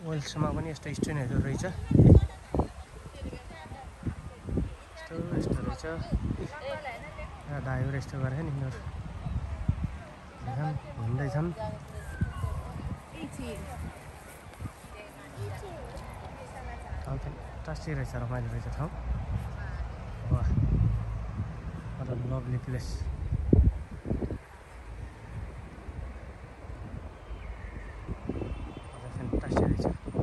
वेल्समा पनि यस्तो स्टोनहरू रहेछ यस्तो रहेछ दाइहरू यस्तो गरेर नि यिनीहरू हिँड्दैछन् टास्टी रहेछ रमाइलो रहेछ ठाउँ वाह what a lovely place fantastic रहेछ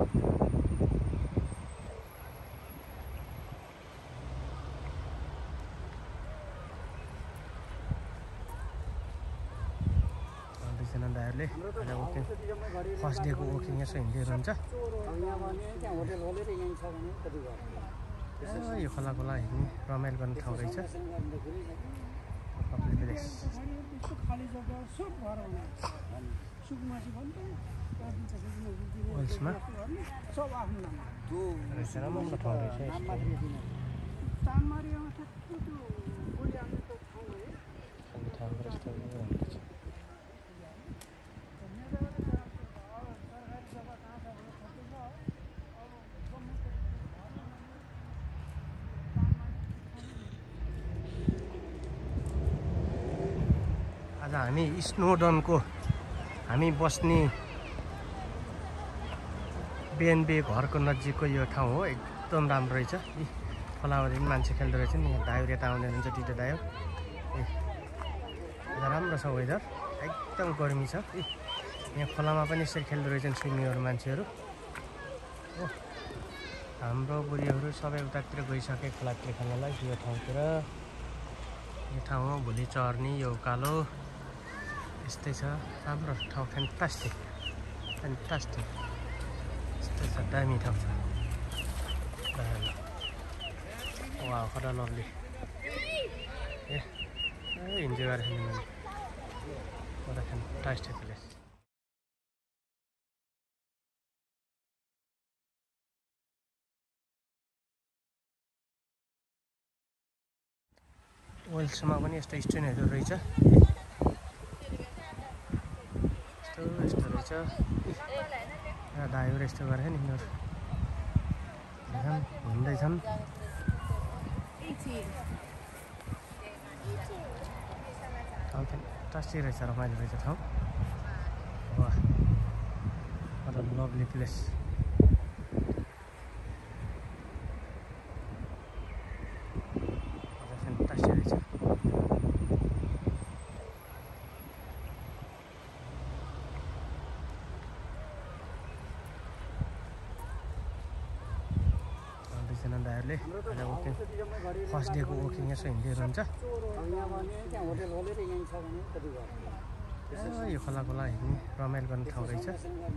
दाइहरूले फर्स्ट डेको वकिङ यसो हिँडेर हुन्छ यो खोला खोला हिँड्ने रमाइलो गर्ने ठाउँ रहेछ वेल्समा रमाइलो ठाउँ रहेछ आज हामी स्नोडनको हामी बस्ने बिएनबी घरको नजिकको यो ठाउँ हो एकदम राम्रो रहेछ खोलावरि पनि मान्छे खेल्दो रहेछ नि दाइहरू यता आउँदै हुनुहुन्छ दुईटा दाइहरू राम्रो छ वेदर एकदम गर्मी छ यहाँ खोलामा पनि यसरी खेल्दो रहेछन् स्विमिङहरू मान्छेहरू हो हाम्रो बुढीहरू सबै उतातिर गइसके खोलातिर खेल्नलाई यो ठाउँतिर यो ठाउँ हो भोलि चर्नी यो उकालो यस्तै छ राम्रो ठाउँ फ्यान्टास्टिक यस्तै छ दामी ठाउँ छ वाह what a lovely इन्जोय गरेर हिँड्नु what a fantastic place वेल्समा पनि यस्तो स्टोनहरू रहेछ यस्तो रहेछ दाइहरू यस्तो गरेर नि यिनीहरू हिँड्दैछन् टास्टी रहेछ रमाइलो रहेछ ठाउँ वाह what a lovely place fantastic रहेछ दाइहरूले फर्स्ट डेको वकिङ यसो हिँडेर हुन्छ यो खोला खोला हिँड्ने रमाइलो गर्ने ठाउँ रहेछ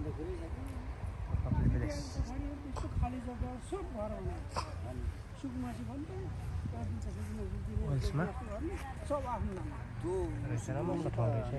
वेल्समा रमाइलो ठाउँ रहेछ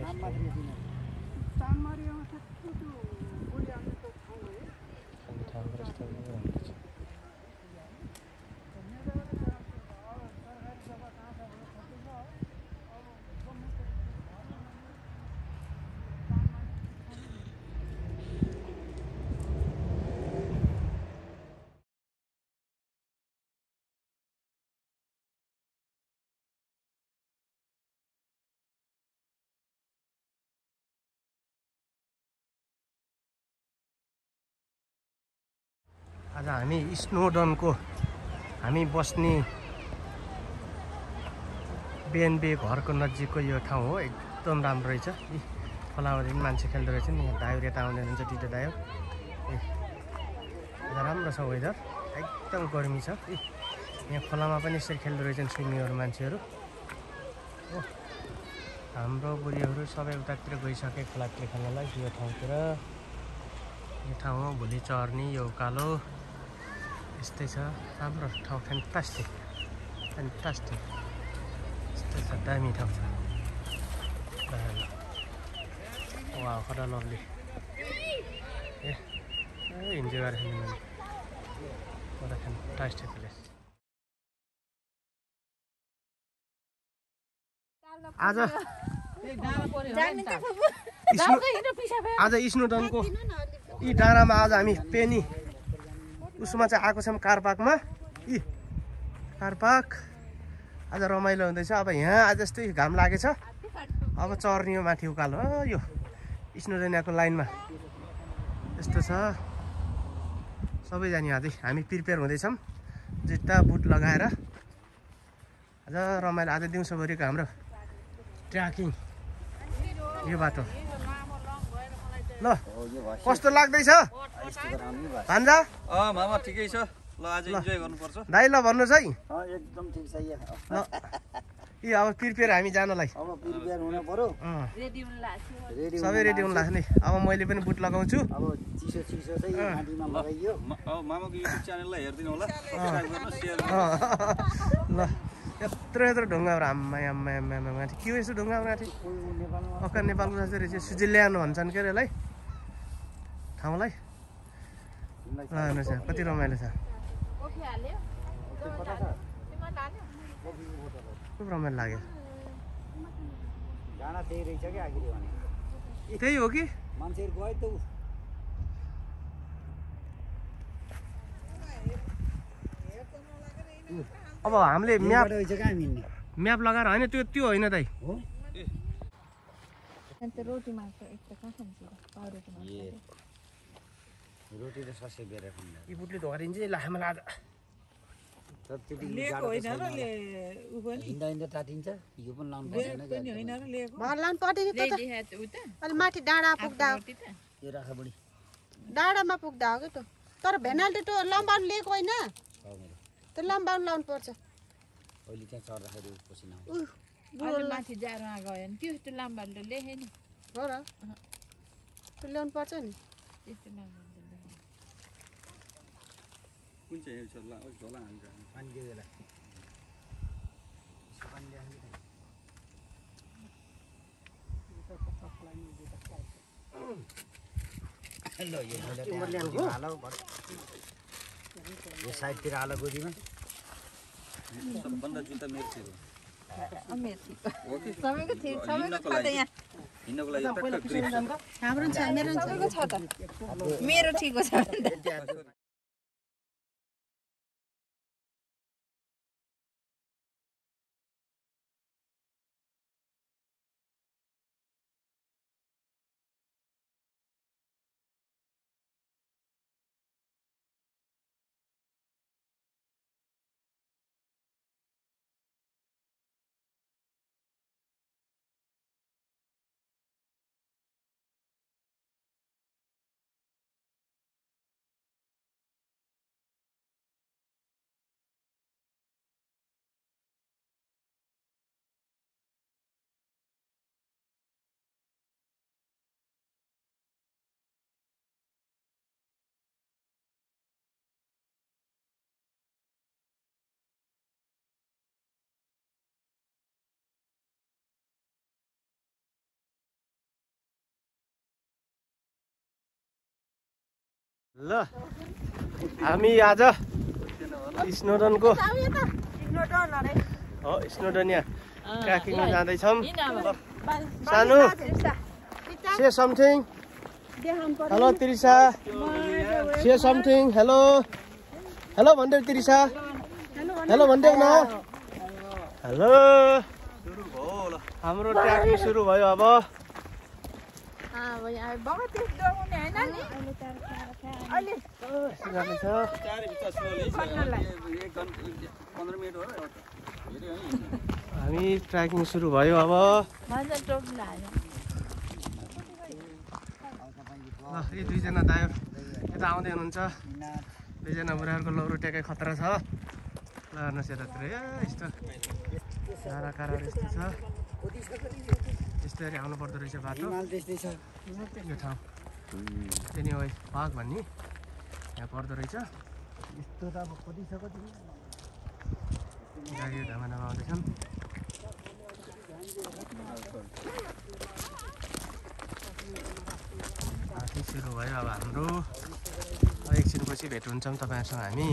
आज हामी स्नोडनको हामी बस्ने बिएनबी घरको नजिकको यो ठाउँ हो एकदम राम्रो रहेछ खोलावरि पनि मान्छे खेल्दो रहेछ नि दाइहरू यता आउँदै हुनुहुन्छ दुईटा दाइहरू राम्रो छ वेदर एकदम गर्मी छ यहाँ खोलामा पनि यसरी खेल्दो रहेछन् स्विमिङहरू मान्छेहरू हो हाम्रो बुढीहरू सबै उतातिर गइसके खोलातिर खेल्नलाई यो ठाउँतिर यो ठाउँ हो भोलि चर्नी यो उकालो यस्तै छ राम्रो ठाउँ फ्यान्टास्टिक यस्तै छ दामी ठाउँ छ वाह what a lovely इन्जोय गरेर हिँड्नु what a fantastic place आज स्नोडनको यी डाँडामा आज हामी पेनी उसमा चाहिँ आएको छौँ कार पार्कमा। यी कार पार्क आज रमाइलो हुँदैछ। अब यहाँ आज जस्तै घाम लागेछ, अब चर्ने हो माथि उकालो। यो स्नोडेनियाको लाइनमा यस्तो छ। सबैजना अझै हामी प्रिपेयर हुँदैछौँ, जुत्ता बुट लगाएर। आज रमाइलो, आज दिउँसोभरिको हाम्रो ट्र्याकिङ यो बाटो। ल कस्तो लाग्दैछ भान्जा? मामा ठिकै छ। ल आज इन्जोय गर्नुपर्छ दाइ। ल भन्नुहोस् है। एकदम ठिक छ यहाँ। यी अब प्रिपेयर हामी जानलाई अब प्रिपेयर हुनु पर्यो। सबै रेडी हुनु लाग्छ नि। अब मैले पनि बुट लगाउँछु। अब चिसो चिसो चाहिँ माटीमा लगाइयो। मामाको युट्युब च्यानललाई हेरिदिनु होला, सब्स्क्राइब गर्नु, सेयर ल यत्रो ढुङ्गाहरू आम्मा आम्मा आम्मा आम्मा माथि के हो यस्तो ढुङ्गा माथि? अक्का नेपालको जस्तो रहेछ। स्विजरल्यान्ड भन्छन् के अरे यसलाई ठाउँलाई। ल हेर्नुहोस् यहाँ कति रमाइलो छ। खुब रमाइलो लाग्यो। डाँडा त्यही रहेछ कि आखिर भने त्यही हो कि मान्छेहरू गयो त ऊ। अब हामीले म्याप रहेछ कहाँ मिल्ने म्याप लगाएर होइन, त्यो होइन दाइ। हो रोटी त ससे बेर खाँदा यी बुटले धोका दिन्छ लामा लाँदा। हिँड्दा हिँड्दा टाटिन्छ। यो पनि लाउनु अलि माथि डाँडा पुग्दा यो राख बढी डाँडामा पुग्दा हो कि त। तर भेनाल्टी त लम्बाउनु लिएको होइन, त्यो लम्बाउनु लाउनु पर्छ। अहिले त्यहाँ चढ्दाखेरि पसिना माथि जाडोमा गयो भने त्यो लाम्बाले त लेखे नि हो र, त्यो ल्याउनु पर्छ नि। त्यस्तो लाम्बाले कुन चाहिँ हेर्छ ल झोला हान्छ पानी दियो यसलाई। ल यो साइडतिर हाल गोजीमा। सबभन्दा जुत्ता मेरो थियो सबैको थियो, सबैको छ त यहाँ। हिँड्नको लागि टक्क ग्रिप छ। हाम्रो छ, मेरो सबैको छ त। मेरो ठिक छ। ल हामी आज स्नोडनको स्नोडनिया ट्र्याकिङमा जाँदैछौँ। सानो say something. Hello Trisha, say something. Hello hello भनिदेऊ त्रिसा, हेलो भनिदेऊ न। हेलो हाम्रो ट्र्याकिङ सुरु भयो। अब हामी ट्र्याकिङ सुरु भयो। अब यी दुईजना दाइ यता आउँदै हुनुहुन्छ। दुईजना बुढाहरूको लौरो टेकै खतरा छ। ल हेर्नुहोस् यतातिर यस्तो कारा काराहरू यस्तो छ। यस्तरी आउनु पर्दो रहेछ बाटो। यो ठाउँ त्यही हो बाघ भन्ने यहाँ पर्दो रहेछ। यस्तो त अब कतिसक्यो गाडीहरू ढामामा आउँदैछन्। सुरु भयो अब हाम्रो। एकछिनपछि भेट हुन्छौँ तपाईँहरूसँग हामी।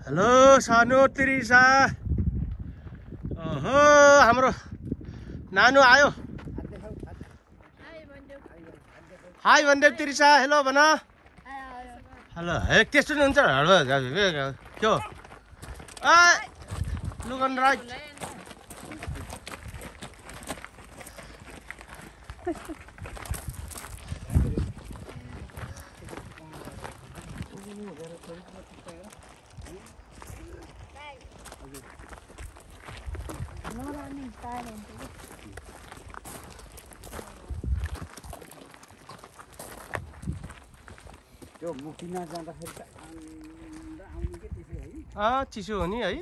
हेलो सानो त्रिसा ओहो हाम्रो नानु आयो हाई भन्दै त्रिसा हेलो भन हेलो हे त्यस्तो नि हुन्छ के हो लुक अन राइट त्यो मुखिना जाँदाखेरि त आउने के त्यसो है चिसो हो नि है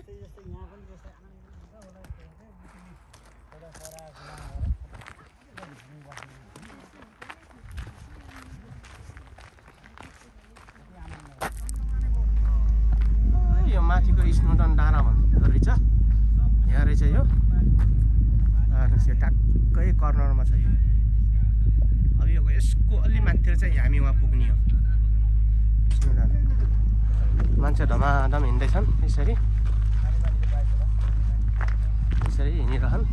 यो माथिको स्नोडन डाँडा भन्दो रहेछ यहाँ रहेछ यो ट्याक्कै कर्नरमा छ यो अब यो यसको अलि माथितिर चाहिँ हामी वहाँ पुग्ने हो स्नोडन मान्छे धमाधम हिँड्दैछन् यसरी हिँडिरहन्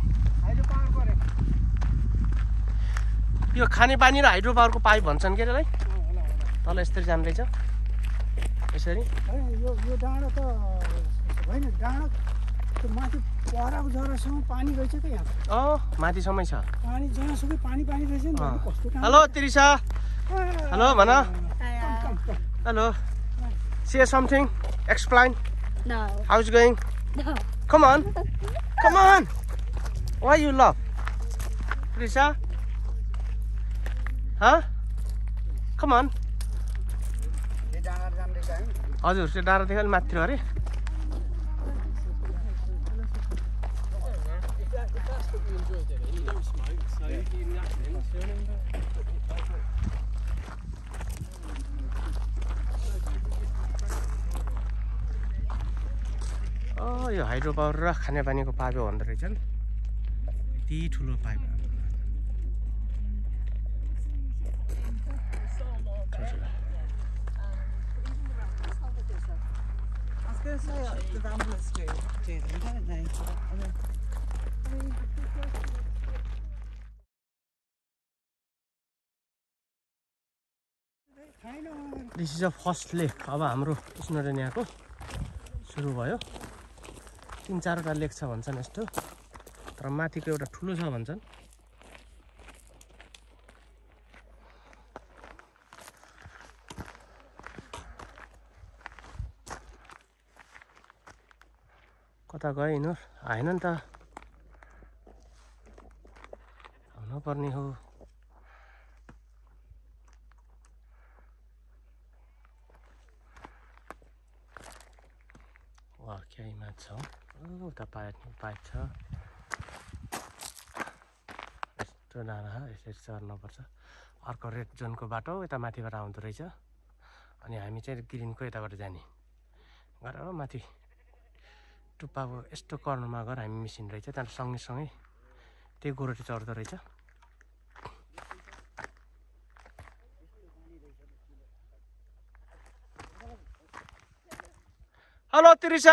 यो खानेपानी र हाइड्रो पावरको पाइप भन्छन् के त्यसलाई तल यसरी जाँदैछ यसरी यो डाँडा त होइन डाँडा त्यो माथि पराको जरासम्म पानी रहेछ त यहाँ माथिसम्मै छ पानी जहाँसुकै पानी रहेछ नि कस्तो हेलो त्रिसा हेलो भन hello say something explain No. how's it going No. come on why you laugh Trisa huh come on हजुर त्यो डाँडादेखि अलिक माथि अरे यो हाइड्रो पावर र खानेपानीको पाइप भन्दो रहेछ नि यति ठुलो pipe this is a first lake अब हाम्रो स्नोडन यहाँको सुरु भयो 3-4वटा लेक छ भन्छन् यस्तो तर माथिको एउटा ठुलो छ भन्छन् कता गयो यिनीहरू आएन नि त आउनु पर्ने हो वा क्या इमाज छ उता पाइप छ यस्तो डाँडा यसरी चढ्नुपर्छ अर्को रेड जोनको बाटो यता माथिबाट आउँदो रहेछ अनि हामी चाहिँ ग्रिनको यताबाट जाने गएर माथि टुप्पाको यस्तो कर्नरमा गएर हामी मिसिन रहेछ त्यहाँबाट सँगै त्यही गोरोटी चढ्दो रहेछ hello Trisha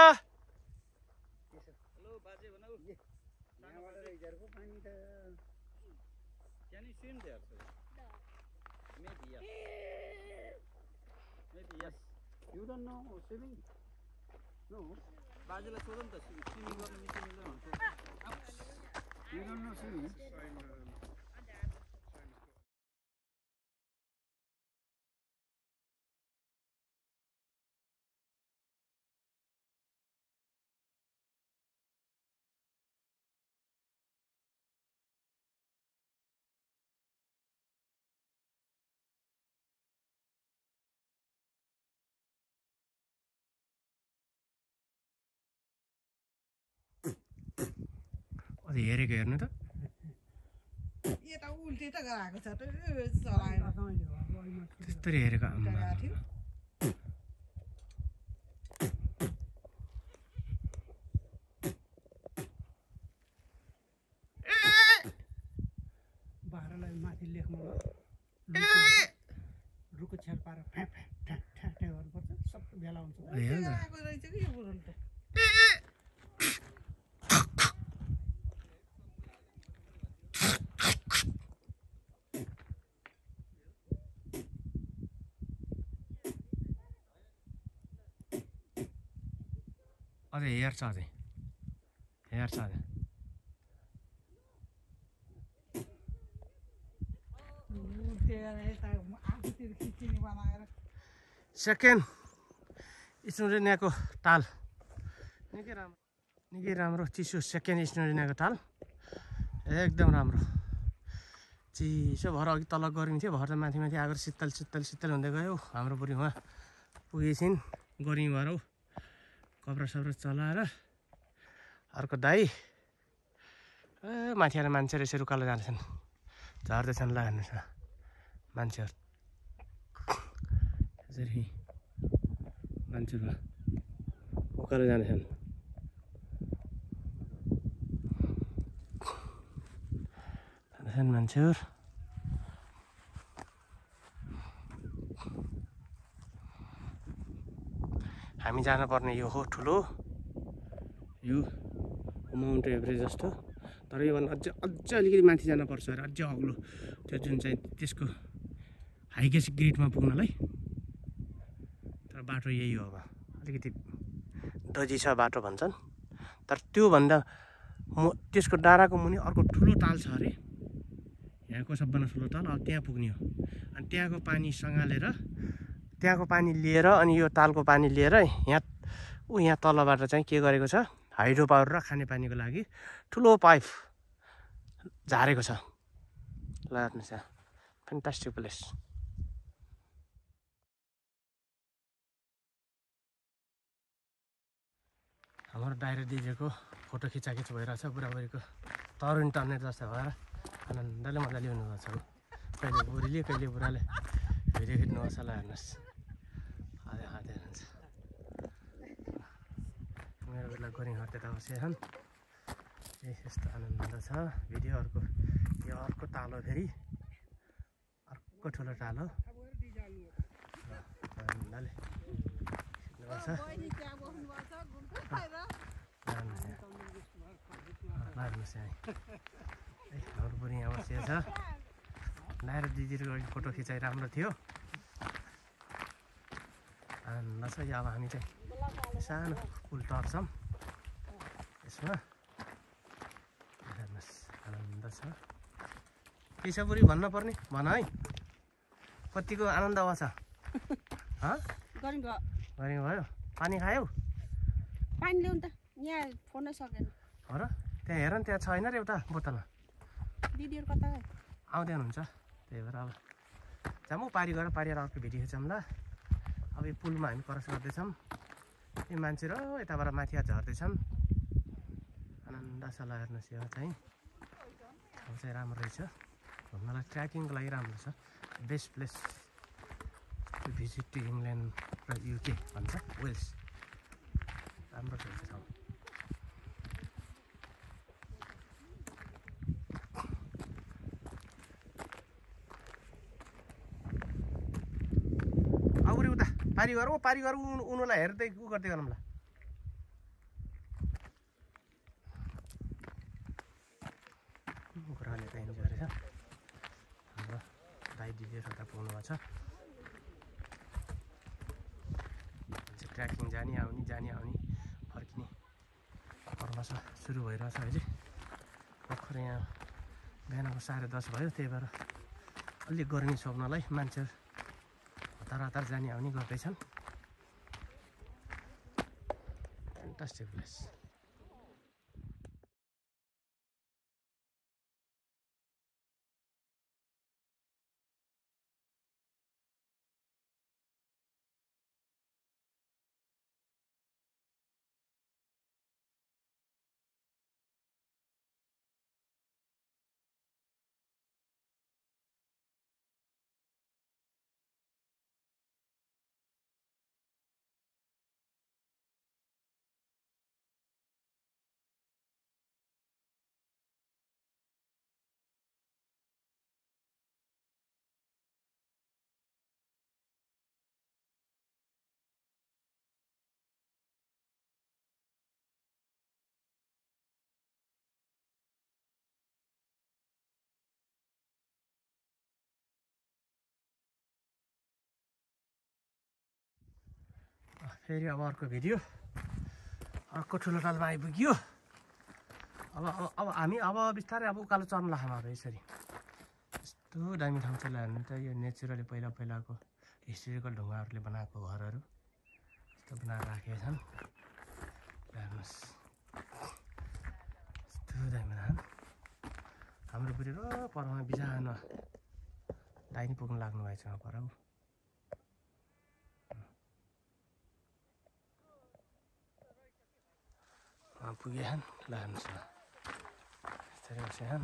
Can you swim there? Sir? No. Maybe yes. Maybe yes. You don't know swimming? No. बाजेलाई सोधौँ त स्विमिङ गर्ने मिसिनले भन्छ You don't know swimming? अलि हेरेको हेर्नु त यता उल्टी त गराएको छ त चलाएर त्यस्तरी हेरेको बाह्रलाई माथि लेखमा रुखको छेल पारेर फ्याँ गर्नुपर्छ सबै भेला हुन्छ हेर न आएको रहेछ कि यो बुढोले त अझै हेर्छ अझै हेर्छ अझै आफूतिर खिचिनी बनाएर सेकेन्ड स्नुडेनियाको ताल निकै राम्रो चिसो सेकेन्ड स्नुडेनियाको ताल एकदम राम्रो चिसो भएर अघि तल गर्मी थियो भएर त माथि माथि आएर शीतल शीतल शीतल हुँदै गयो हाम्रो बुढी उहाँ पुगेछिन् गर्मी भएर कपडा सपडा चलाएर अर्को दाई माथि आएर मान्छेहरू यसरी उकालो जाँदैछन् झर्दैछन् ल हेर्नुहोस् न मान्छेहरू यसरी मान्छेहरू उकालो जाँदैछन् मान्छेहरू हामी जानुपर्ने यो हो ठुलो यो माउन्ट एभरेस्ट जस्तो तर योभन्दा अझै अलिकति माथि जानुपर्छ अरे अझै अग्लो त्यो जुन चाहिँ त्यसको हाइगेस्ट ग्रेडमा पुग्नलाई तर बाटो यही हो अब अलिकति दजी छ बाटो भन्छन् तर त्योभन्दा त्यसको डाँडाको मुनि अर्को ठुलो ताल छ अरे यहाँको सबभन्दा ठुलो ताल अब त्यहाँ पुग्ने हो अनि त्यहाँको पानी सँगालेर त्यहाँको पानी लिएर अनि यो तालको पानी लिएर यहाँ तलबाट चाहिँ के गरेको छ हाइड्रो पावर र खानेपानीको लागि ठुलो पाइप झारेको छ ल हेर्नुहोस् यहाँ फ्यान्टास्टिक प्लेस हाम्रो डाइरेक्ट दिदीको फोटो खिचाखिच भइरहेछ बुढाबुढीको तरुण टर्नेट जस्तो भएर आनन्दले मजाले हुनुभएको छ कहिले बुढीले कहिले बुढाले भिडियो खिच्नुभएको छ ल हेर्नुहोस् अझै अझै हेर्नुहुन्छ मेरो बेला गोरिङ हट्दै त बसेछन् यस्तो आनन्द छ भिडियो अर्को यो अर्को तालो फेरि अर्को ठुलो तालो आनन्दले खिच्नुभएको छ हेर्नुहोस् हाम्रो बुढी यहाँ बसिएको छ ल्याएर दिदीहरूको अघि फोटो खिचाइ राम्रो थियो आनन्द छ यो अब हामी चाहिँ सानो पुल टर्छौँ यसमा हेर्नुहोस् आनन्द छ के छ बुढी भन्न पर्ने भन है कतिको आनन्द आउँछ गरिङ भयो पानी खायौ पानी ल्याउनु त यहाँ फोनै सकेन हो र त्यहाँ हेर न त्यहाँ छैन र एउटा बोतलमा दिदीहरू कता गयो आउँदै हुनुहुन्छ त्यही भएर अब जाउँ पारी गएर पारेर अर्को भिडियो खिचौँ ल अब यो पुलमा हामी क्रस गर्दैछौँ यो मान्छे र यताबाट माथि झर्दैछन् आनन्द छ ल हेर्नुहोस् यो चाहिँ राम्रो रहेछ घुम्नलाई ट्रेकिङको लागि राम्रो छ best place to visit to England र युके भन्छ वेल्स राम्रो रहेछ ठाउँ आउरी उता पारी गरौँ उनीहरूलाई हेर्दै उ गर्दै गरौँ ल कुराले त इन्जोय रहेछ हाम्रो दाइ दिदीहरू उता पुग्नु भएको छ ट्रेकिङ जाने आउने फर्किने कर्मश सुरु भइरहेछ अहिले भर्खर यहाँ बिहानको 10:30 भयो त्यही भएर अलिक गर्मी छोप्नलाई मान्छेहरू हतार जाने आउने गर्दैछन् फ्यान्टास्टिक प्लेस फेरि अब अर्को भिडियो अर्को ठुलो तालमा आइपुग्यो। अब हामी अब बिस्तारै अब उकालो चढ्न लाग्छौँ अब यसरी। यस्तो दामी ठाउँ चाहिँ हेर्नु त यो नेचुरली पहिलाको हिस्टोरिकल ढुङ्गाहरूले बनाएको घरहरू यस्तो बनाएर राखेका छन्। हेर्नुहोस् यस्तो दामी बनाएको। हाम्रो बुढी र परमा बिहान दाइनी पुग्नु लाग्नु भएछ पर पुगेछन्। ल हेर्नुहोस् न यसरी बसेछन्।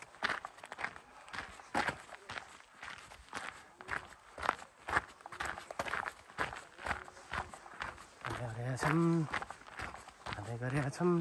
गरेका छन्।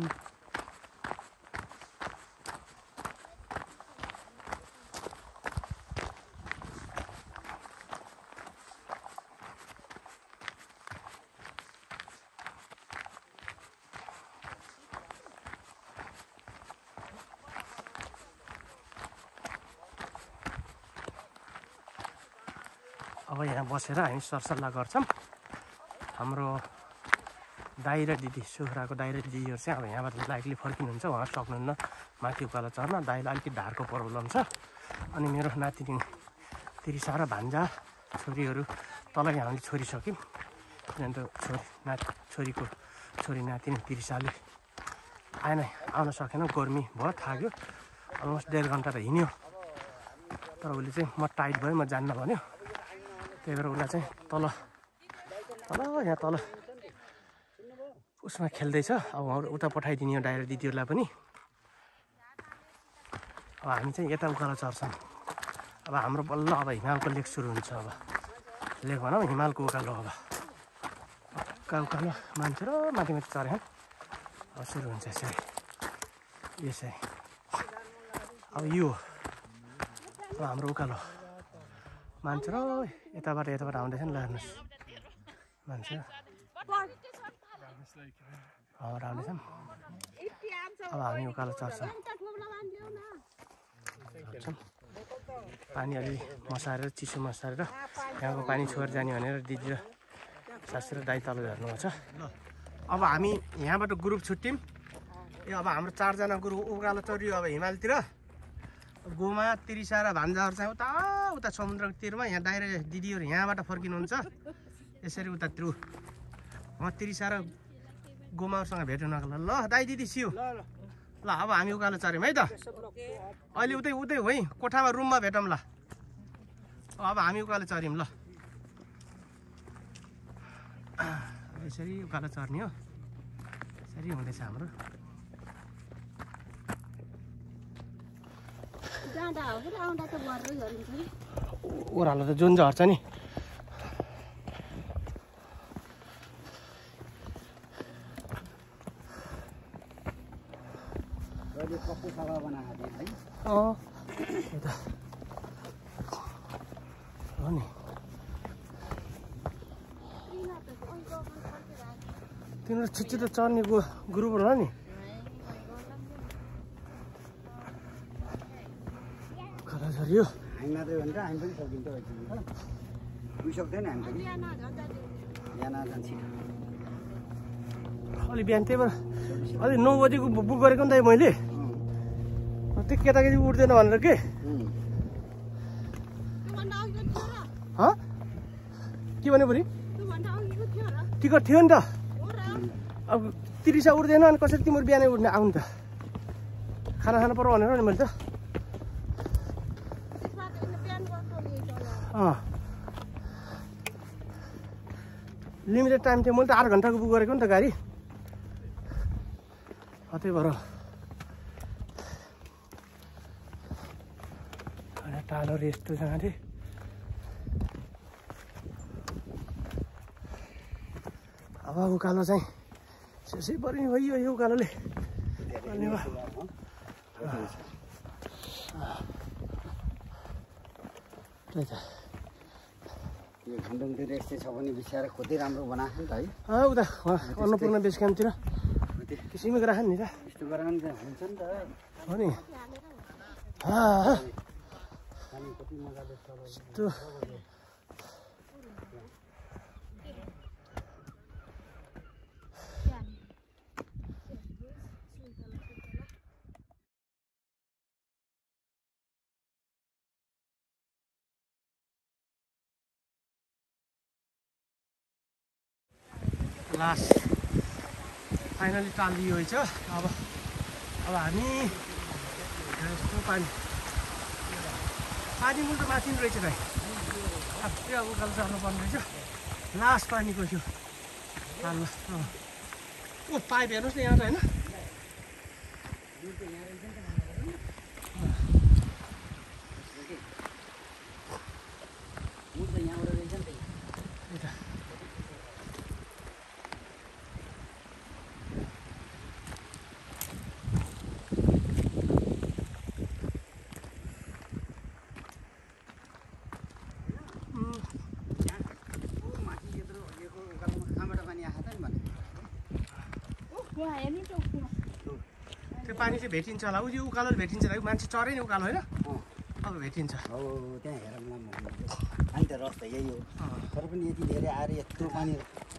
अब यहाँ बसेर हामी सरसल्लाह गर्छौँ। हाम्रो दाइ र दिदी सुखराको दाइ र दिदीहरू चाहिँ अब यहाँबाट लाइटली फर्किनुहुन्छ। उहाँ सक्नुहुन्न माथि उकालो चढ्न। दाइलाई अलिकति ढाडको प्रब्लम छ। अनि मेरो नातिनी तिरिसा र भान्जा छोरीहरू तल हामीले छोडिसक्यौँ। किनभने त छोरी नातिनी तिरिसाले आउन सकेन। गर्मी भयो थाक्यो। अलमोस्ट 1.5 घन्टा त हिँड्यो। तर उसले चाहिँ म टाइट भयो म जान्न भन्यो। त्यही भएर उसलाई चाहिँ तल यहाँ तल उसमा खेल्दैछ। अब उता पठाइदिने हो डाइरेक्ट दिदीहरूलाई पनि। अब हामी चाहिँ यता उकालो चढ्छौँ। अब हाम्रो बल्ल अब हिमालको लेक सुरु हुन्छ। अब लेक भनौँ हिमालको उकालो। अब उकालो मान्छे र माथि चढ्यो अब सुरु हुन्छ यसरी यसरी। अब यो अब हाम्रो उकालो मान्छे र यताबाट आउँदैछन्। ल हेर्नुहोस् मान्छे आउँदैछन्। अब हामी उकालो चढ्छौँ। पानी अलि मसारेर चिसो मसारेर यहाँको पानी छोडेर जाने भनेर दिदी र सासू र दाइ तल हेर्नुहुन्छ। अब हामी यहाँबाट ग्रुप छुट्यौँ। अब हाम्रो 4 जना ग्रुप उकालो चढ्यो अब हिमालतिर। गोमा तिरिसा र भान्जाहरू चाहिँ उता समुद्रको तिरमा। यहाँ दाइ र दिदीहरू यहाँबाट फर्किनुहुन्छ यसरी उतातिर। म तिरिसा र गोमाहरूसँग भेट हुनको ल दाइ दिदी सियो। ल अब हामी उकालो चढ्यौँ है त। अहिले उतै है कोठामा रुममा भेटौँ ल। अब हामी उकालो चढ्यौँ ल। यसरी उकालो चढ्ने हो। यसरी हुँदैछ हाम्रो। ओह्रालो त जुन झर्छ नि। तिनीहरू छिटो चढ्ने ग्रुपहरू हो नि। खरा झऱ्यो हामी मात्रै हो भने त हामी पनि सकिन्छ सक्दैन हामी पनि बिहान जान्छ। अलि बिहान त्यही भएर अलि 9 बजीको बुक गरेको नि त मैले। त्यो केटाकेटी उठ्दैन भनेर के के भन्यो बुढी टिकट थियो नि त। अब तिरिसा उठ्दैन अनि कसरी तिम्रो बिहानै उठ्ने आउनु त। खाना खानु पर्यो भनेर नि मैले त। लिमिटेड टाइम थियो। मैले त 8 घन्टाको बुक गरेको नि त गाडी। त्यही भएर टाढो यस्तो जग्गा थिएँ। अब उकालो चाहिँ त्यसै पर्ने भयो यो उकालोले। त्यही त यो खण्डङतिर यस्तै छ भने बिचारा कति राम्रो बनाएको नि त है। उता अन्नपूर्ण बेस क्याम्पतिर किसिमको राख नि त। यस्तो गरेर पनि हुन्छ नि त हो नि। यस्तो लास्ट फाइनली टालियो है अब हामी यस्तो पानी मुल त माथि रहेछ भाइ आफै अब उकालो चढ्नु पर्ने रहेछ लास्ट पानीको थियो हाल्नु ओ पाइप हेर्नुहोस् न यहाँ त होइन त्यो पानी चाहिँ भेटिन्छ होला उयो उकालो भेटिन्छ होला मान्छे चढे नि उकालो होइन अब भेटिन्छ हो त्यहाँ हेर पानी त रस्ता यही हो तर पनि यति धेरै आएर यत्रो पानी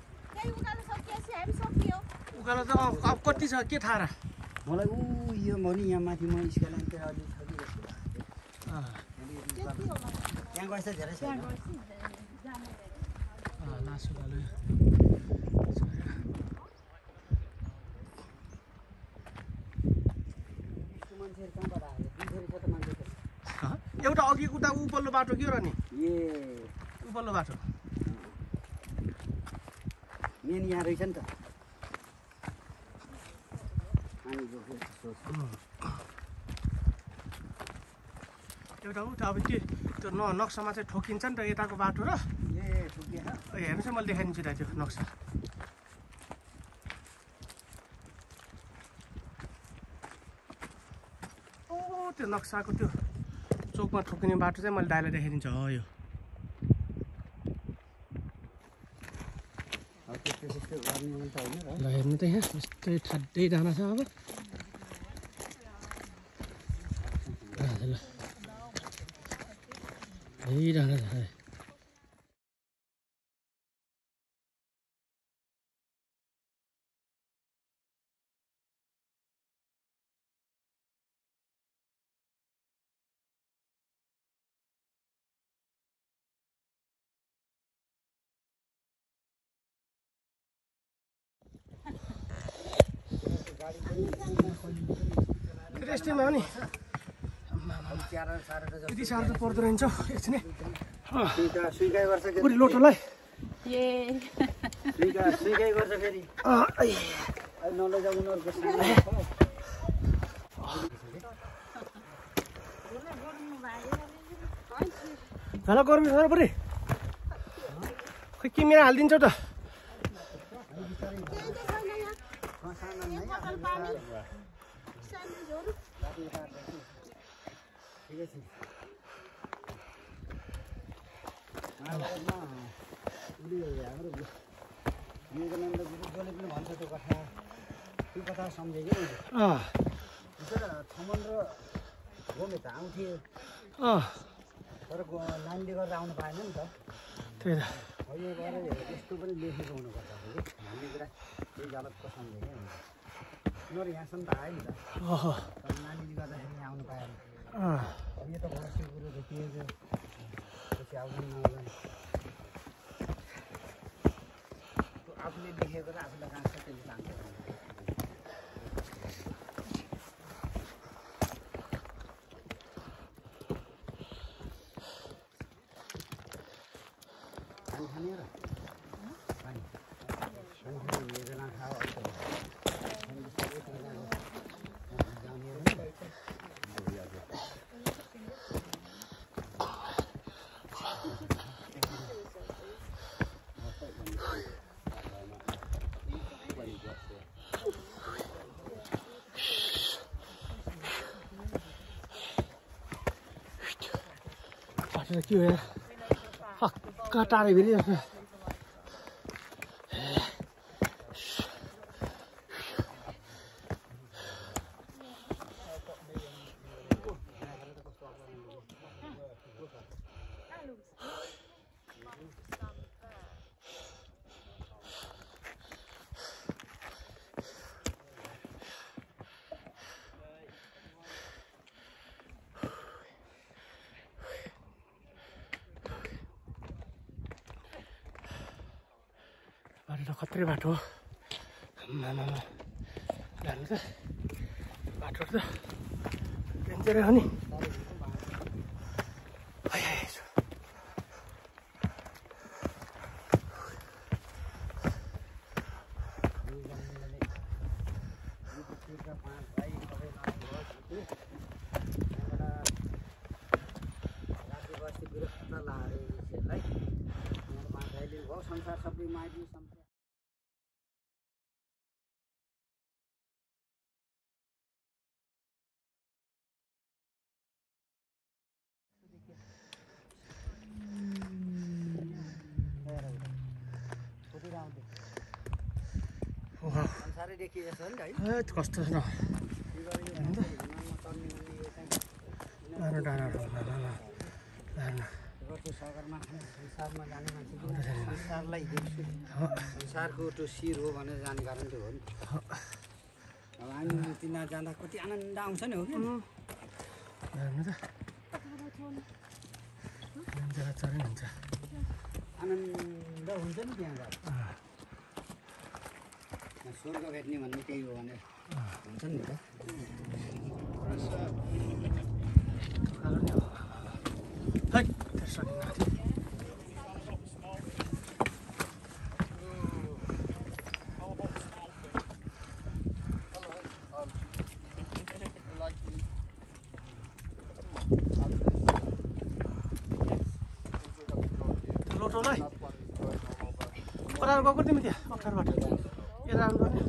उकालो त अब कति छ के थाहा र मलाई यो म नि यहाँ माथि म स्काइलाइन चाहिँ अलि छ कि जस्तो त्यहाँ गएछ धेरै छ लास्ट उकालो एउटा अघि उता उपल्लो बाटो के हो र नि उपल्लो बाटो मेन यहाँ रहेछ नि त एउटा उता अब त्यो नक्सामा चाहिँ ठोकिन्छ नि त यताको बाटो र हेर्नुहोस् न मैले देखाइदिन्छु त त्यो नक्सा ओ त्यो नक्साको त्यो चोकमा ठोकिने बाटो चाहिँ मैले दाइलाई देखाइदिन्छु हो यो ल हेर्नु त यहाँ यस्तै ठाड्दै डाँडा छ अब ल यही डाँडा छ रेस्टुरेन्टमा हो नि यति साह्रो त पर्दो रहेछ एकछिन पुरै लोटोलाई हेलो गर्मी छ पुरै खोइ किमेर हालिदिन्छौ त कथा सम्झेँ कि छमन र गोमे त आउँथे तर नानीले गर्दा आउनु पाएन नि त त्यही त यो गरेर यस्तो पनि लेखेको हुनुपर्छ कि भन्ने कुरा त्यही गलतको सम्झेँ क्या उनीहरू यहाँसम्म त आयो नि त तर नानीले गर्दाखेरि यहाँ आउनु पाएन यो त भविष्य कुरो त के पछि आउँदैन नआउँदैन आफूले लेखेको र आफूलाई कहाँ छ त्यसले जान्छ के हो यार हक्का टाढो फेरि जस्तो अहिले त खत्रै बाटो हो आमामा जानु त बाटो त डेन्जरै हो नि संसार सबै माइती संसार संसारै देखिएछ नि त है कस्तो छ न डाँडा सगरमा संसारमा जाने मान्छे संसारलाई देख्छु संसारको त्यो शिर हो भनेर जाने कारण त्यो हो नि अब हामी तिनीहरू जाँदा कति आनन्द आउँछ नि हो कि आनन्द हुन्छ नि त्यहाँ गएर स्वर्ग भेट्ने भन्ने त्यही हो भनेर हुन्छ नि त लोटोलाई ओह्रालो गएको तिमी त्यहाँ अप्ठ्यारोबाट यो राम्रो नि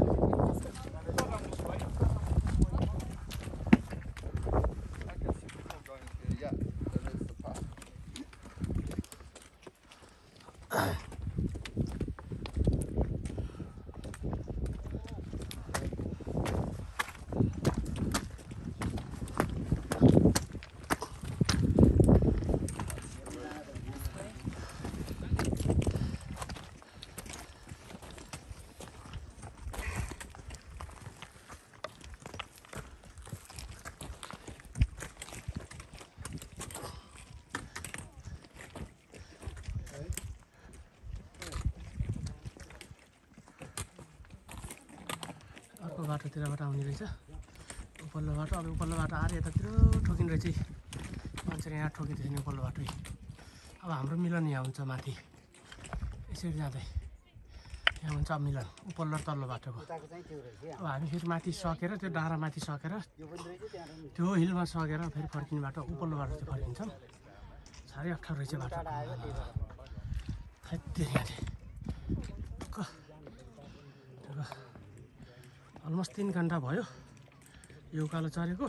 बाटोतिरबाट आउने रहेछ उपल्लो बाटो अब उपल्लो बाटो आएर यतातिर ठोकिने रहेछ मान्छेले यहाँ ठोकिँदैछ नि उपल्लो बाटो अब हाम्रो मिलन यहाँ हुन्छ माथि यसरी जाँदै यहाँ हुन्छ मिलन उपल्लो तल्लो बाटोको अब हामी फेरि माथि सकेर त्यो डाँडा माथि सकेर त्यो हिलमा सकेर फेरि फर्किने बाटो उपल्लो बाटो चाहिँ फर्किन्छौँ साह्रै अप्ठ्यारो रहेछ बाटो अलमोस्ट 3 घन्टा भयो यो उकालो चढेको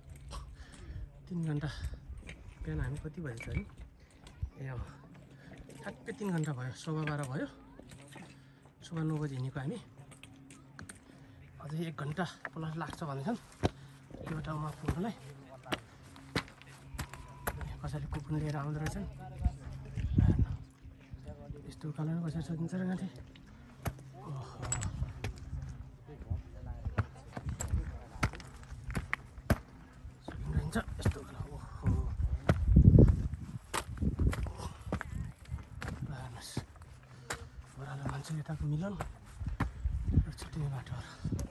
3 घन्टा बिहान हामी कति बजे चढ्यौँ ए ठ्याक्कै 3 घन्टा भयो 12:15 भयो 9:15 बजे हिँडेको हामी अझै 1 घन्टा प्लस लाग्छ भनेछन् यो ठाउँमा पुग्नलाई कसैले कुपन लिएर आउँदो रहेछन् यस्तो उकालो कसरी सकिन्छ र गाँथे यस्तो ओह्रालो मान्छे यताको मिलन छुट्टिने बाटोहरू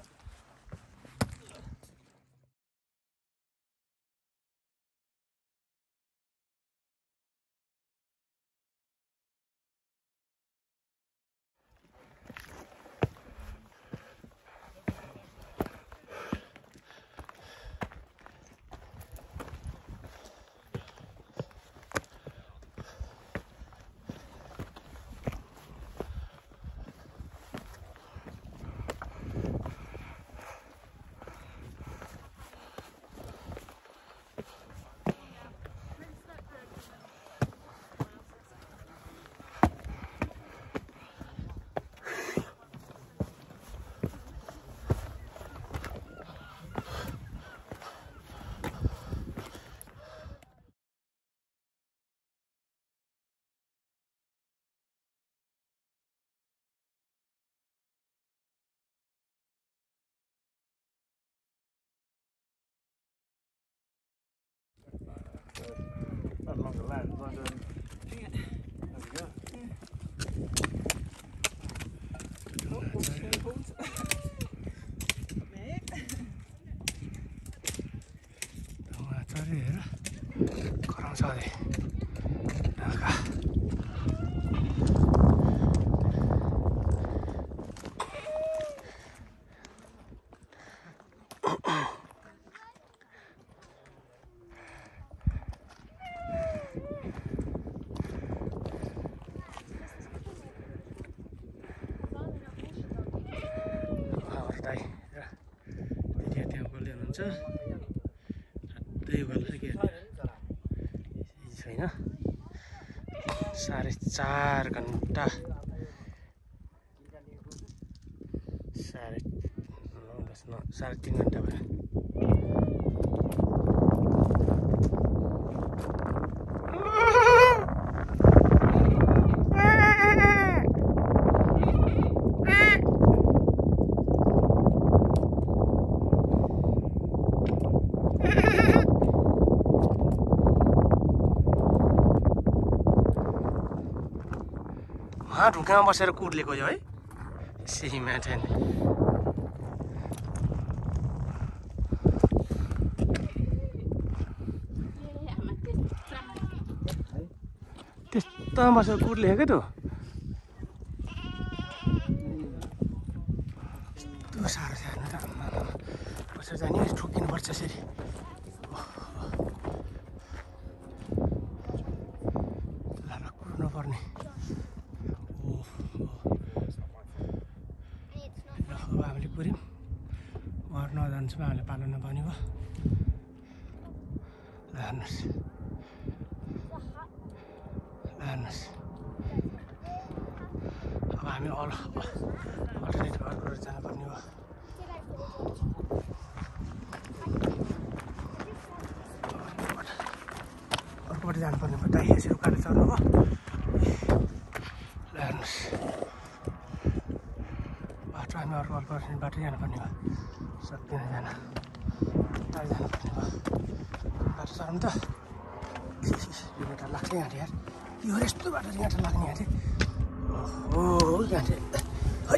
along the land, London. There we go. त्यही उकालो छ के छैन 4.5 घन्टा 3.5 घन्टा भयो ढुङ्गामा बसेर कुर्लेको यो है सिहीमा चाहिँ त्यस्तोमा बसेर कुर्लेको क्या त यस्तो साह्रो छ हेर्नु त बसेर जाने ठोकिनुपर्छ यसरी कुर्नु पर्ने हामीले कुर्यौँ घर नजान्छौँ हामीले पालन नभनेको हेर्नुहोस् हेर्नुहोस् अब हामी अल्टरनेट अर्को जानुपर्ने हो अर्कोबाट जानुपर्ने भयो दाइ यसरी उकालो चढ्नु हो हेर्नुहोस् बाटो हामी अर्को बाटो जानुपर्ने भयो सक्दैन जान टाढो जानुपर्ने भयो बाटो चढ्नु त किलोमिटर लाग्ने आँटे यार यो यस्तो बाटो चाहिँ यहाँ लाग्ने आँटे ओहो आँटे है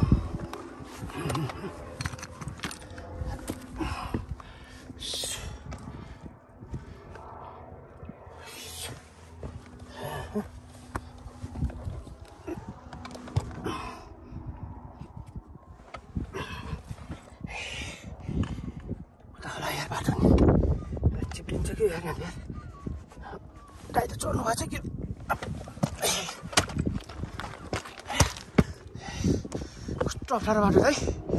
चिप्लिन्छ कि यहाँ टाइ त चढ्नु भएको छ कि कस्तो अप्ठ्यारो बाटो है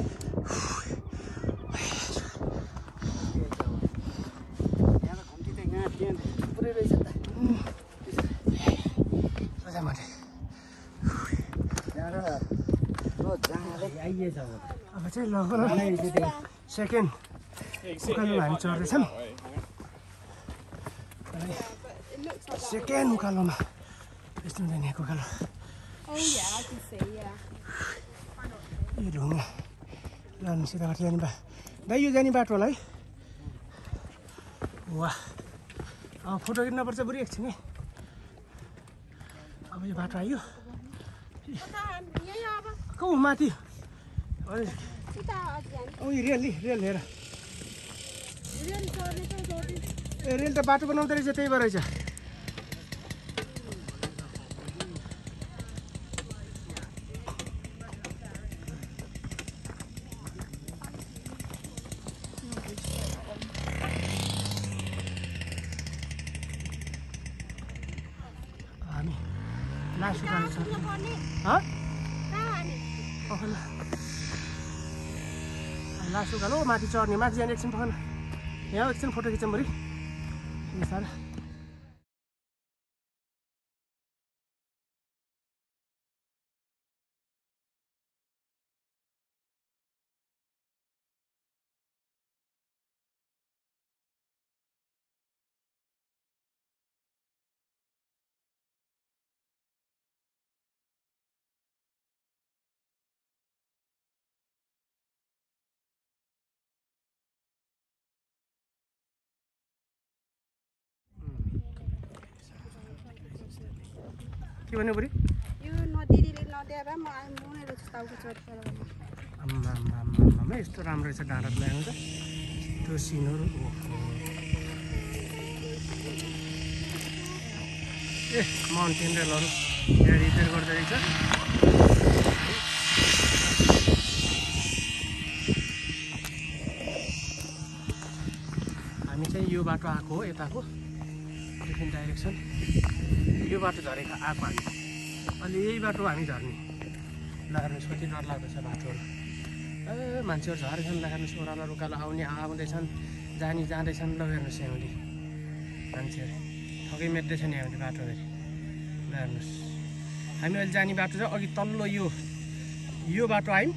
अब चाहिँ लगभग सेकेन्ड उकालोमा हामी चढ्दैछौँ सेकेन्ड उकालोमा यस्तो हुँदैन यहाँको उकालो यो ढुङ्गा लानु सिधाबाट जाने दाइ यो जाने बाटो होला है वाह अब फोटो खिच्नुपर्छ बुढी एकछिन है अब यो बाटो आयो कौ माथि रेल हेर ए रेल त बाटो बनाउँदो रहेछ त्यही भएर रहेछ हामी लास्ट उकालो छ लास्ट उकालो माथि चढ्ने माथि जाने एकछिन पखन यहाँ एकछिन फोटो खिचौँ बरी सारा के भन्यो बुढी यो नदीले नदिएर म मुने रहेछ टाउको चढेर आम्मा यस्तो राम्रो रहेछ डाँडा ल्याउनु त त्यो सिनहरू माउन्टेन रेलहरू यहाँ रिपेयर गर्दै रहेछ। हामी चाहिँ यो बाटो आएको हो, यताको डिफ्रेन्ट डाइरेक्सन यो बाटो झरेको आएको हामी। अनि यही बाटो हामी झर्ने। ल हेर्नुहोस् कति डर लाग्दैछ बाटोहरू। मान्छेहरू झरेछन्, ल हेर्नुहोस् ओह्रालो उकालो आउने आउँदैछन्, जानी जाँदैछन्। ल हेर्नुहोस् यहाँले मान्छेहरू ठगै मेट्दैछ नि यहाँले बाटो फेरि। ल हेर्नुहोस् हामी अहिले जाने बाटो छ अघि तल्लो यो बाटो आयौँ,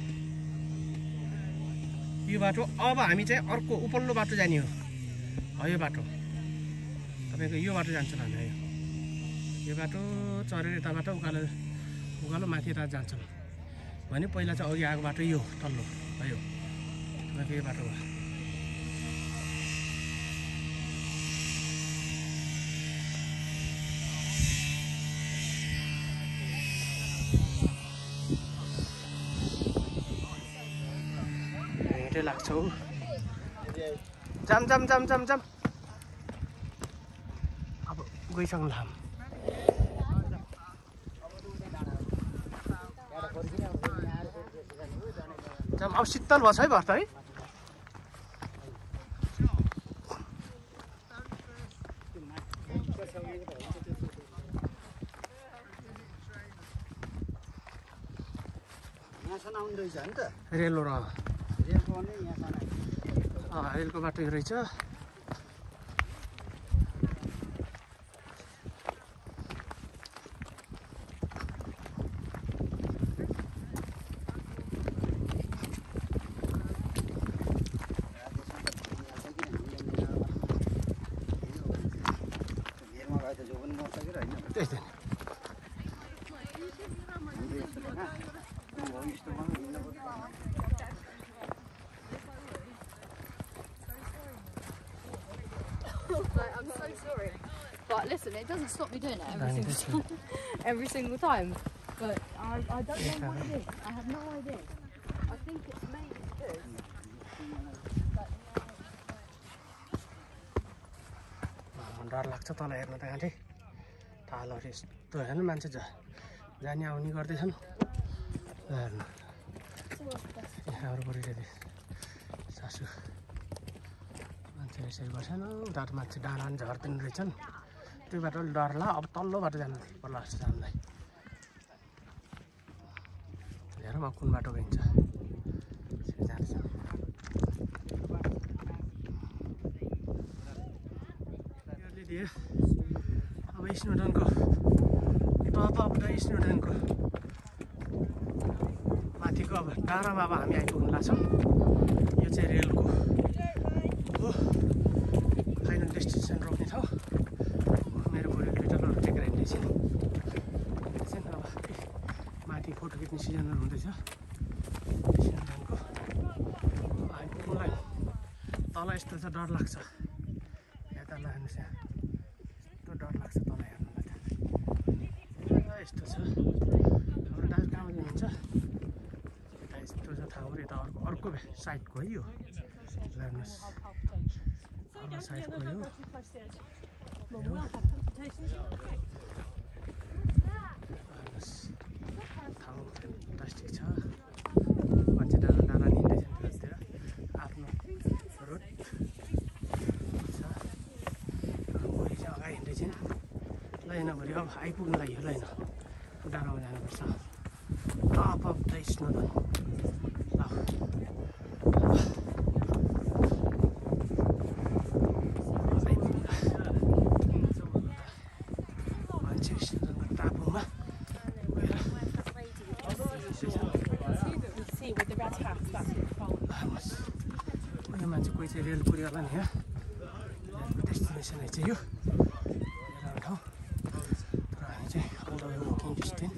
यो बाटो। अब हामी चाहिँ अर्को उपल्लो बाटो जाने हो, यो बाटो तपाईँको यो बाटो जान्छौँ हामी। यो बाटो चढेर यताबाट उकालो उकालो माथि यता जान्छौँ भने पहिला चाहिँ अघि आएको बाटो यो तल्लो भयो तपाईँको यो बाटो भयो। हिँडै लाग्छ हौ, जाम जाम जाम जाम जाम। अब गइसक्नु लाम जाम। अब शीतल भएछ है भर्त है। यहाँसम्म आउँदो रहेछ नि त रेल र रेलको भने यहाँसम्म रेलको बाटो यो रहेछ। त्यस्तै I'm so sorry. But listen, it doesn't stop me doing it every single time. But I don't know what it is. I have no idea. I think it's maybe good. डर लाग्छ तल हेर्न त गाँठी तालहरू यस्तो हेर्नु मान्छे जाने आउने गर्दैछन्। हेर्नु यहाँहरू परिरहेको सासु मान्छे यसरी बसेन उता मान्छे डाँडा पनि झर्दिनु रहेछन्। त्यो बाटो अलिक डर ला। अब तल्लो बाटो जानु पर्ला जस्तो जानुलाई। हेरौँ अब कुन बाटो गइन्छ। जाँदैछ अब स्नोडनको टपबाट स्नोडनको माथिको अब डाँडामा अब हामी आइपुग्नु लाग्छौँ। यो चाहिँ रेलको हो फाइनल डेस्टिनेसन रोक्ने ठाउँ। मेरो बुढी लिटरहरू टेकेर हिँड्दैछन्। अब माथि फोटो खिच्ने सिजनहरू हुँदैछ स्नोडनको आइपुग्नुलाई। तल यस्तो चाहिँ डर लाग्छ। यता ल हेर्नुहोस् यहाँ यस्तो डर लाग्छ तल हेर्नुलाई त। यस्तो छ हाम्रो डान्स कहाँ हुन्छ यता यस्तो छ ठाउँहरू। यता अर्को साइडको है यो हेर्नुहोस् अर्को साइडको यो हेर्नुहोस् ठाउँ प्लास्टिक छ। मान्छे डाँडा डाँडा हिँड्दैछन् त्यतातिर आफ्नो रोड छ। भोलि चाहिँ अगाडि हिँड्दैछन्। ल होइन भोलि अब आइपुग्नु लागि ल होइन डाँडामा जानुपर्छ। Top of the Snowdon. ल मान्छे स्नोडनको टापुमा गएर यो मान्छे कोही चाहिँ रेल पुऱ्याउला नि यहाँ। डेस्टिनेसन चाहिँ यो ठाउँ। तर हामी चाहिँ all the way walking distance.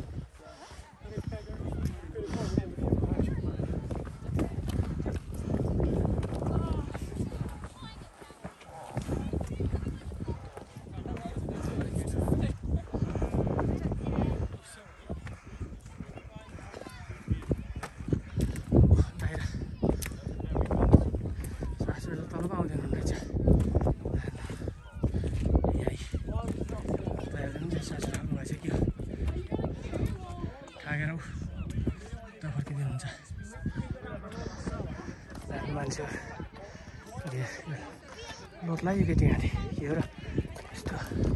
तलब आउँदैन रहेछ। सासु आउनु भएको छ कि थाकेर त फर्किदिनुहुन्छ मान्छेहरू लोट लाग्यो केटी यहाँ के हो र यस्तो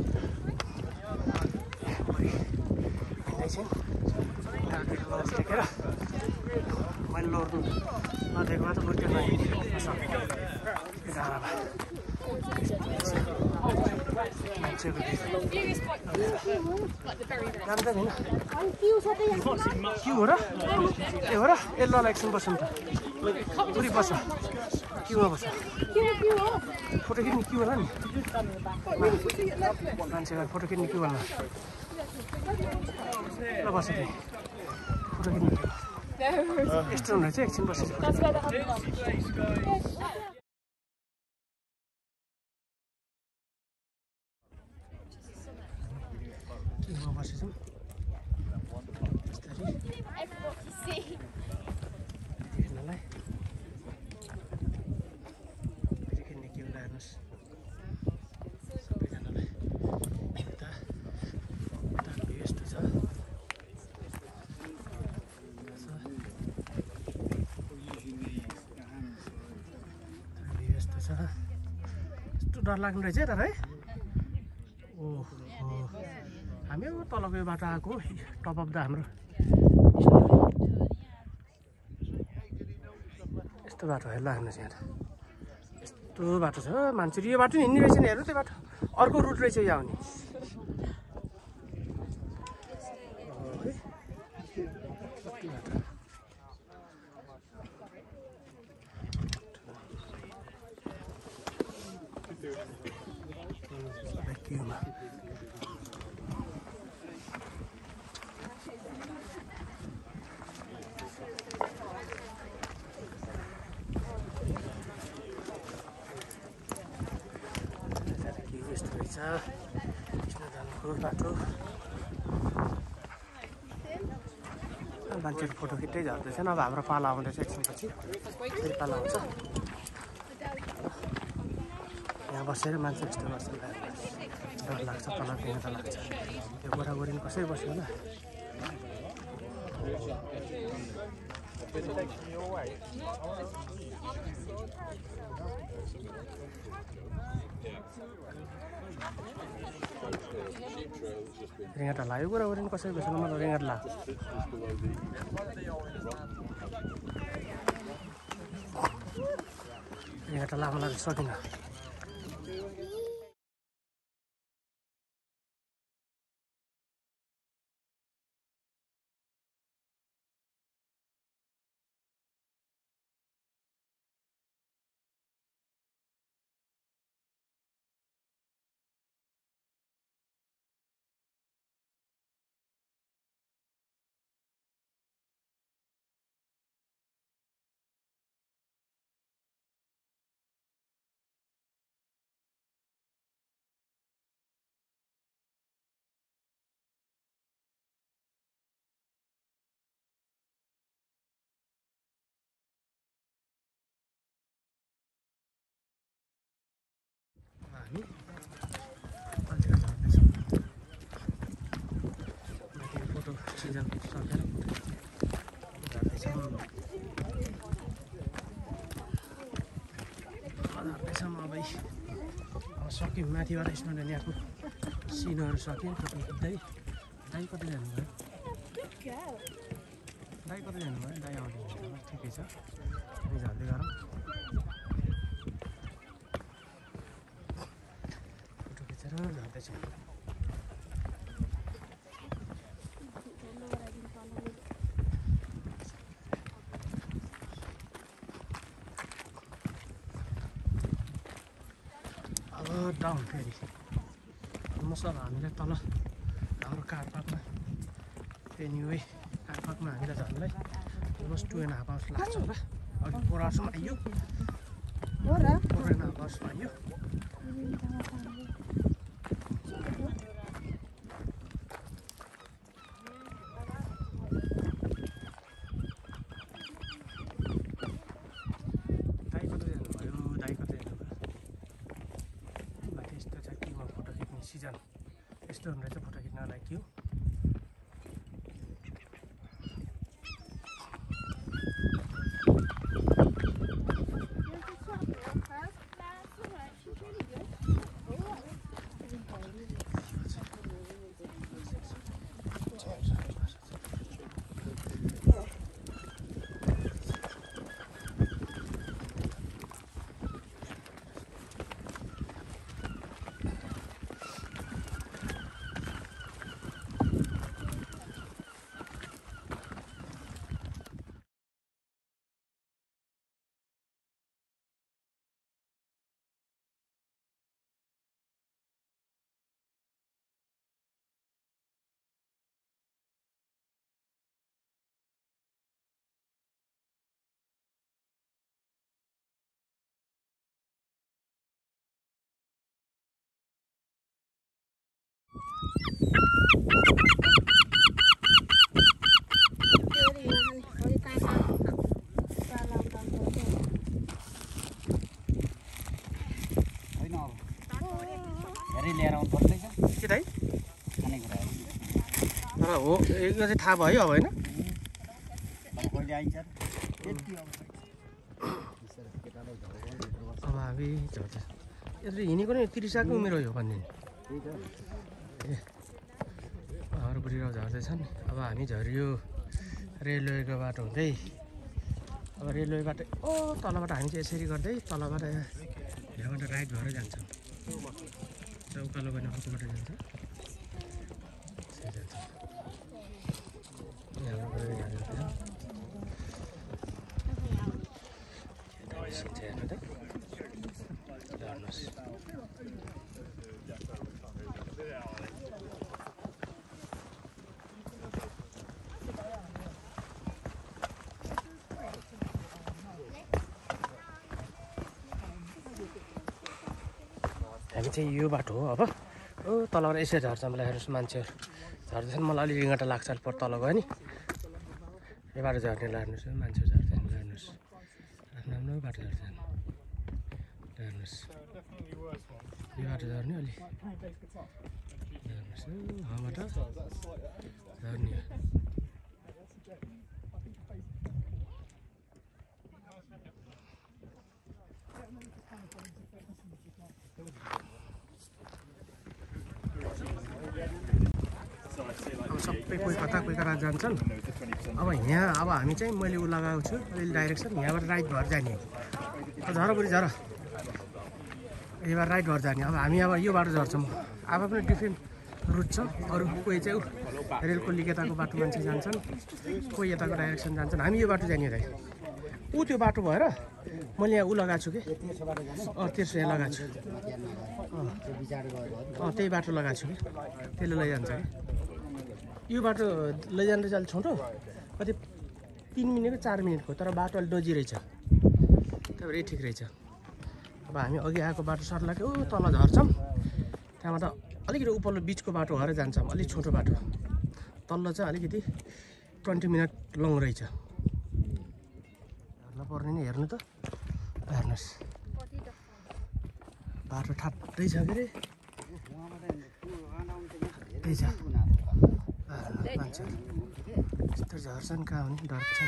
हिँड्दैछन् लोट टेकेर मैले लोड नदिएकोमा त बुझ्यो मान्छेको राम्रो होइन के हो र ए हो र ए ल एकछिन बस्नु त पुरी बस्छ क्युमा बस्छ फोटो खिच्ने क्यु होला नि मान्छेलाई फोटो खिच्ने क्यु होला ल बस्छ त्यही फोटो खिच्ने यस्तो हुँदैछ एकछिन बसेर क्युमा बसेछौँ हेर्नलाई खेल्ने क्यु हेर्नुहोस् सबैजनालाई यता यस्तो छ यस्तो छ यस्तो डर लाग्नु रहेछ तर है ओहो हामी तलको यो बाटो आएको टप अफ द हाम्रो यस्तो बाटो हेर्ला हेर्नुहोस् यहाँ यस्तो बाटो छ मान्छेहरू यो बाटो नि हिँड्ने रहेछ नि हेर्नु त्यो बाटो अर्को रुट रहेछ यो आउने कृष्णधामको बाटो मान्छेहरू फोटो खिच्दै झर्दैछन् अब हाम्रो पाला आउँदैछ एकछिनपछि फेरि पाला आउँछ यहाँ बसेर मान्छे यस्तो गर्छ डर लाग्छ तल त्यहाँ त लाग्छ त्यो गोरागोरीमा कसरी बस्यो होला रिङ्गाटा लाग्यो गोरागोरीमा कसरी बस्यो मतलब रिङ्गाट लाग्यो रिङ्गाटा लाग्नु लागि सकिनँ हामी अल्छिका झर्दैछौँ माथि फोटो सिजन सकेर झर्दैछौँ अब सक्यौँ माथिबाट स्मरण यहाँको सिनहरू सक्यौँ फोटो खिच्दै दाइ कतै जानुभयो दाइ कतै जानुभयो दाइ आउँदैन ठिकै छ हामी झर्दै गरौँ फोटो खिचेर झर्दैछौँ अब डाउन फेरि मसल हामीलाई तल हाम्रो कार पार्कमा एनिवे कार पार्कमा हामीलाई झन्डै अलमोस्ट 2.5 आवर्स लाग्छ होला अघि 4 आवर्समा आइयो 4.5 आवर्समा आइयो सिजन यस्तो हुँदैछ फोटो खिच्ने हिँड्नलाई क्यु होइन अब धेरै लिएर आउनु पर्दैछ के दाइ खानेकुराहरू तर हो यो चाहिँ थाहा भयो अब होइन अब कहिले आइन्छ यति अब अब हामी झर्छ यसरी हिँडेको नि त्रिसाको उमेर हो यो भन्ने त्यही त ए हरपुरीराव झर्दैछन् अब हामी झरियो रेलवेको बाटो हुँदै अब रेलवे बाटो तलबाट हामी चाहिँ यसरी गर्दै तलबाट यहाँबाट राइट भएर जान्छौँ उकालो गर्ने अर्को बाटो जान्छ यसरी जान्छ यहाँबाट हेर्नु त झर्नुहोस् हामी चाहिँ यो बाटो हो अब तलबाट यसरी झर्छ मलाई हेर्नुहोस् मान्छेहरू झर्दैछन् मलाई अलिक रिङ्गटा लाग्छ पर तल गयो नि यो बाटो झर्ने हेर्नुहोस् मान्छेहरू झर्दैन हेर्नुहोस् आफ्नो आफ्नो बाटो झर्छन् हेर्नुहोस् यो बाटो झर्ने अलि हेर्नुहोस् वहाँबाट झर्ने अब सबै कोही कता जान्छन् अब यहाँ अब हामी चाहिँ मैले ऊ लगाएको छु अलिअलि डाइरेक्सन यहाँबाट राइट भएर जाने झर बुढी झर यहाँबाट राइट भएर जाने अब हामी अब यो बाटो झर्छौँ अब पनि डिफ्रेन्ट रुट छ अरू कोही चाहिँ रेलको लिकेताको बाटो मान्छे जान्छन् कोही यताको डाइरेक्सन जान्छन् हामी यो बाटो जाने दाइ ऊ त्यो बाटो भएर मैले यहाँ ऊ लगाएको छु कि तेर्सो यहाँ लगाएको छु त्यही बाटो लगाएको छु कि त्यसले लैजान्छ कि यो बाटो लैजानु चाहिँ अलिक छोटो कति 3 मिनट 4 मिनटको तर बाटो अलिक डजी रहेछ त्यही भएर ठिक रहेछ अब हामी अघि आएको बाटो सर्ला कि तल झर्छौँ त्यहाँबाट अलिकति उपल्लो बिचको बाटो भएर जान्छौँ अलिक छोटो बाटो तल्लो चाहिँ अलिकति 20 मिनट लङ रहेछ हेर्न पर्ने नि हेर्नु त हेर्नुहोस् बाटो ठाट्टै छ के अरे त्यही छ मान्छेहरू यस्तो झर्छन् कहाँ हुने डर्छन्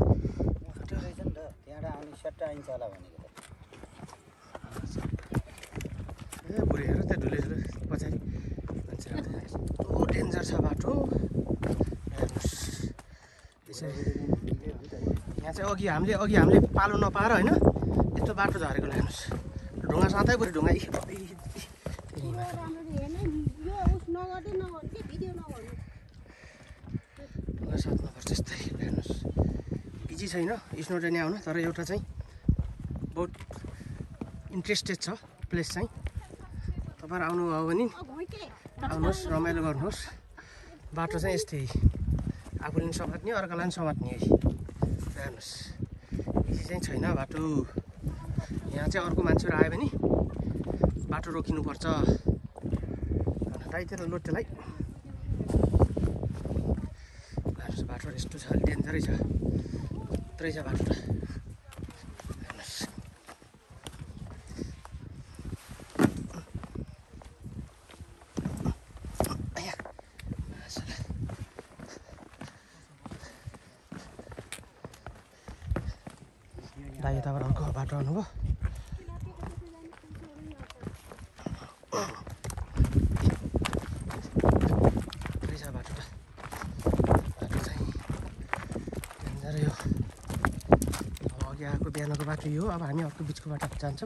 ए बुढी हेर त्यो ढुले ढुले पछाडि मान्छेहरू डेन्जर छ बाटो हेर्नुहोस् यसरी यहाँ चाहिँ अघि हामीले पालो नपाएर होइन यस्तो बाटो झरेको हेर्नुहोस् ढुङ्गा साथै बुढी ढुङ्गा साथ नपर्छ यस्तै हेर्नुहोस् इजी छैन स्नोडेन आउन तर एउटा चाहिँ बहुत इन्ट्रेस्टेड छ प्लेस चाहिँ तपाईँहरू आउनुभयो भने आउनुहोस् रमाइलो गर्नुहोस् बाटो चाहिँ यस्तै आफूले पनि समात्ने अर्कालाई पनि समात्ने हेर्नुहोस् इजी चाहिँ छैन बाटो यहाँ चाहिँ अर्को मान्छेहरू आयो भने बाटो रोकिनुपर्छ राइतिर लोटेलाई बाटो यस्तो छ अलि डेन्जरै छ यत्रै छ बाटो त हेर्नुहोस् दाइ यताबाट अर्को बाटो आउनुभयो बाटो चाहिँ डेन्जर यो अब अघि आएको बिहानको बाटो यो अब हामी अर्को बिचको बाटो जान्छौँ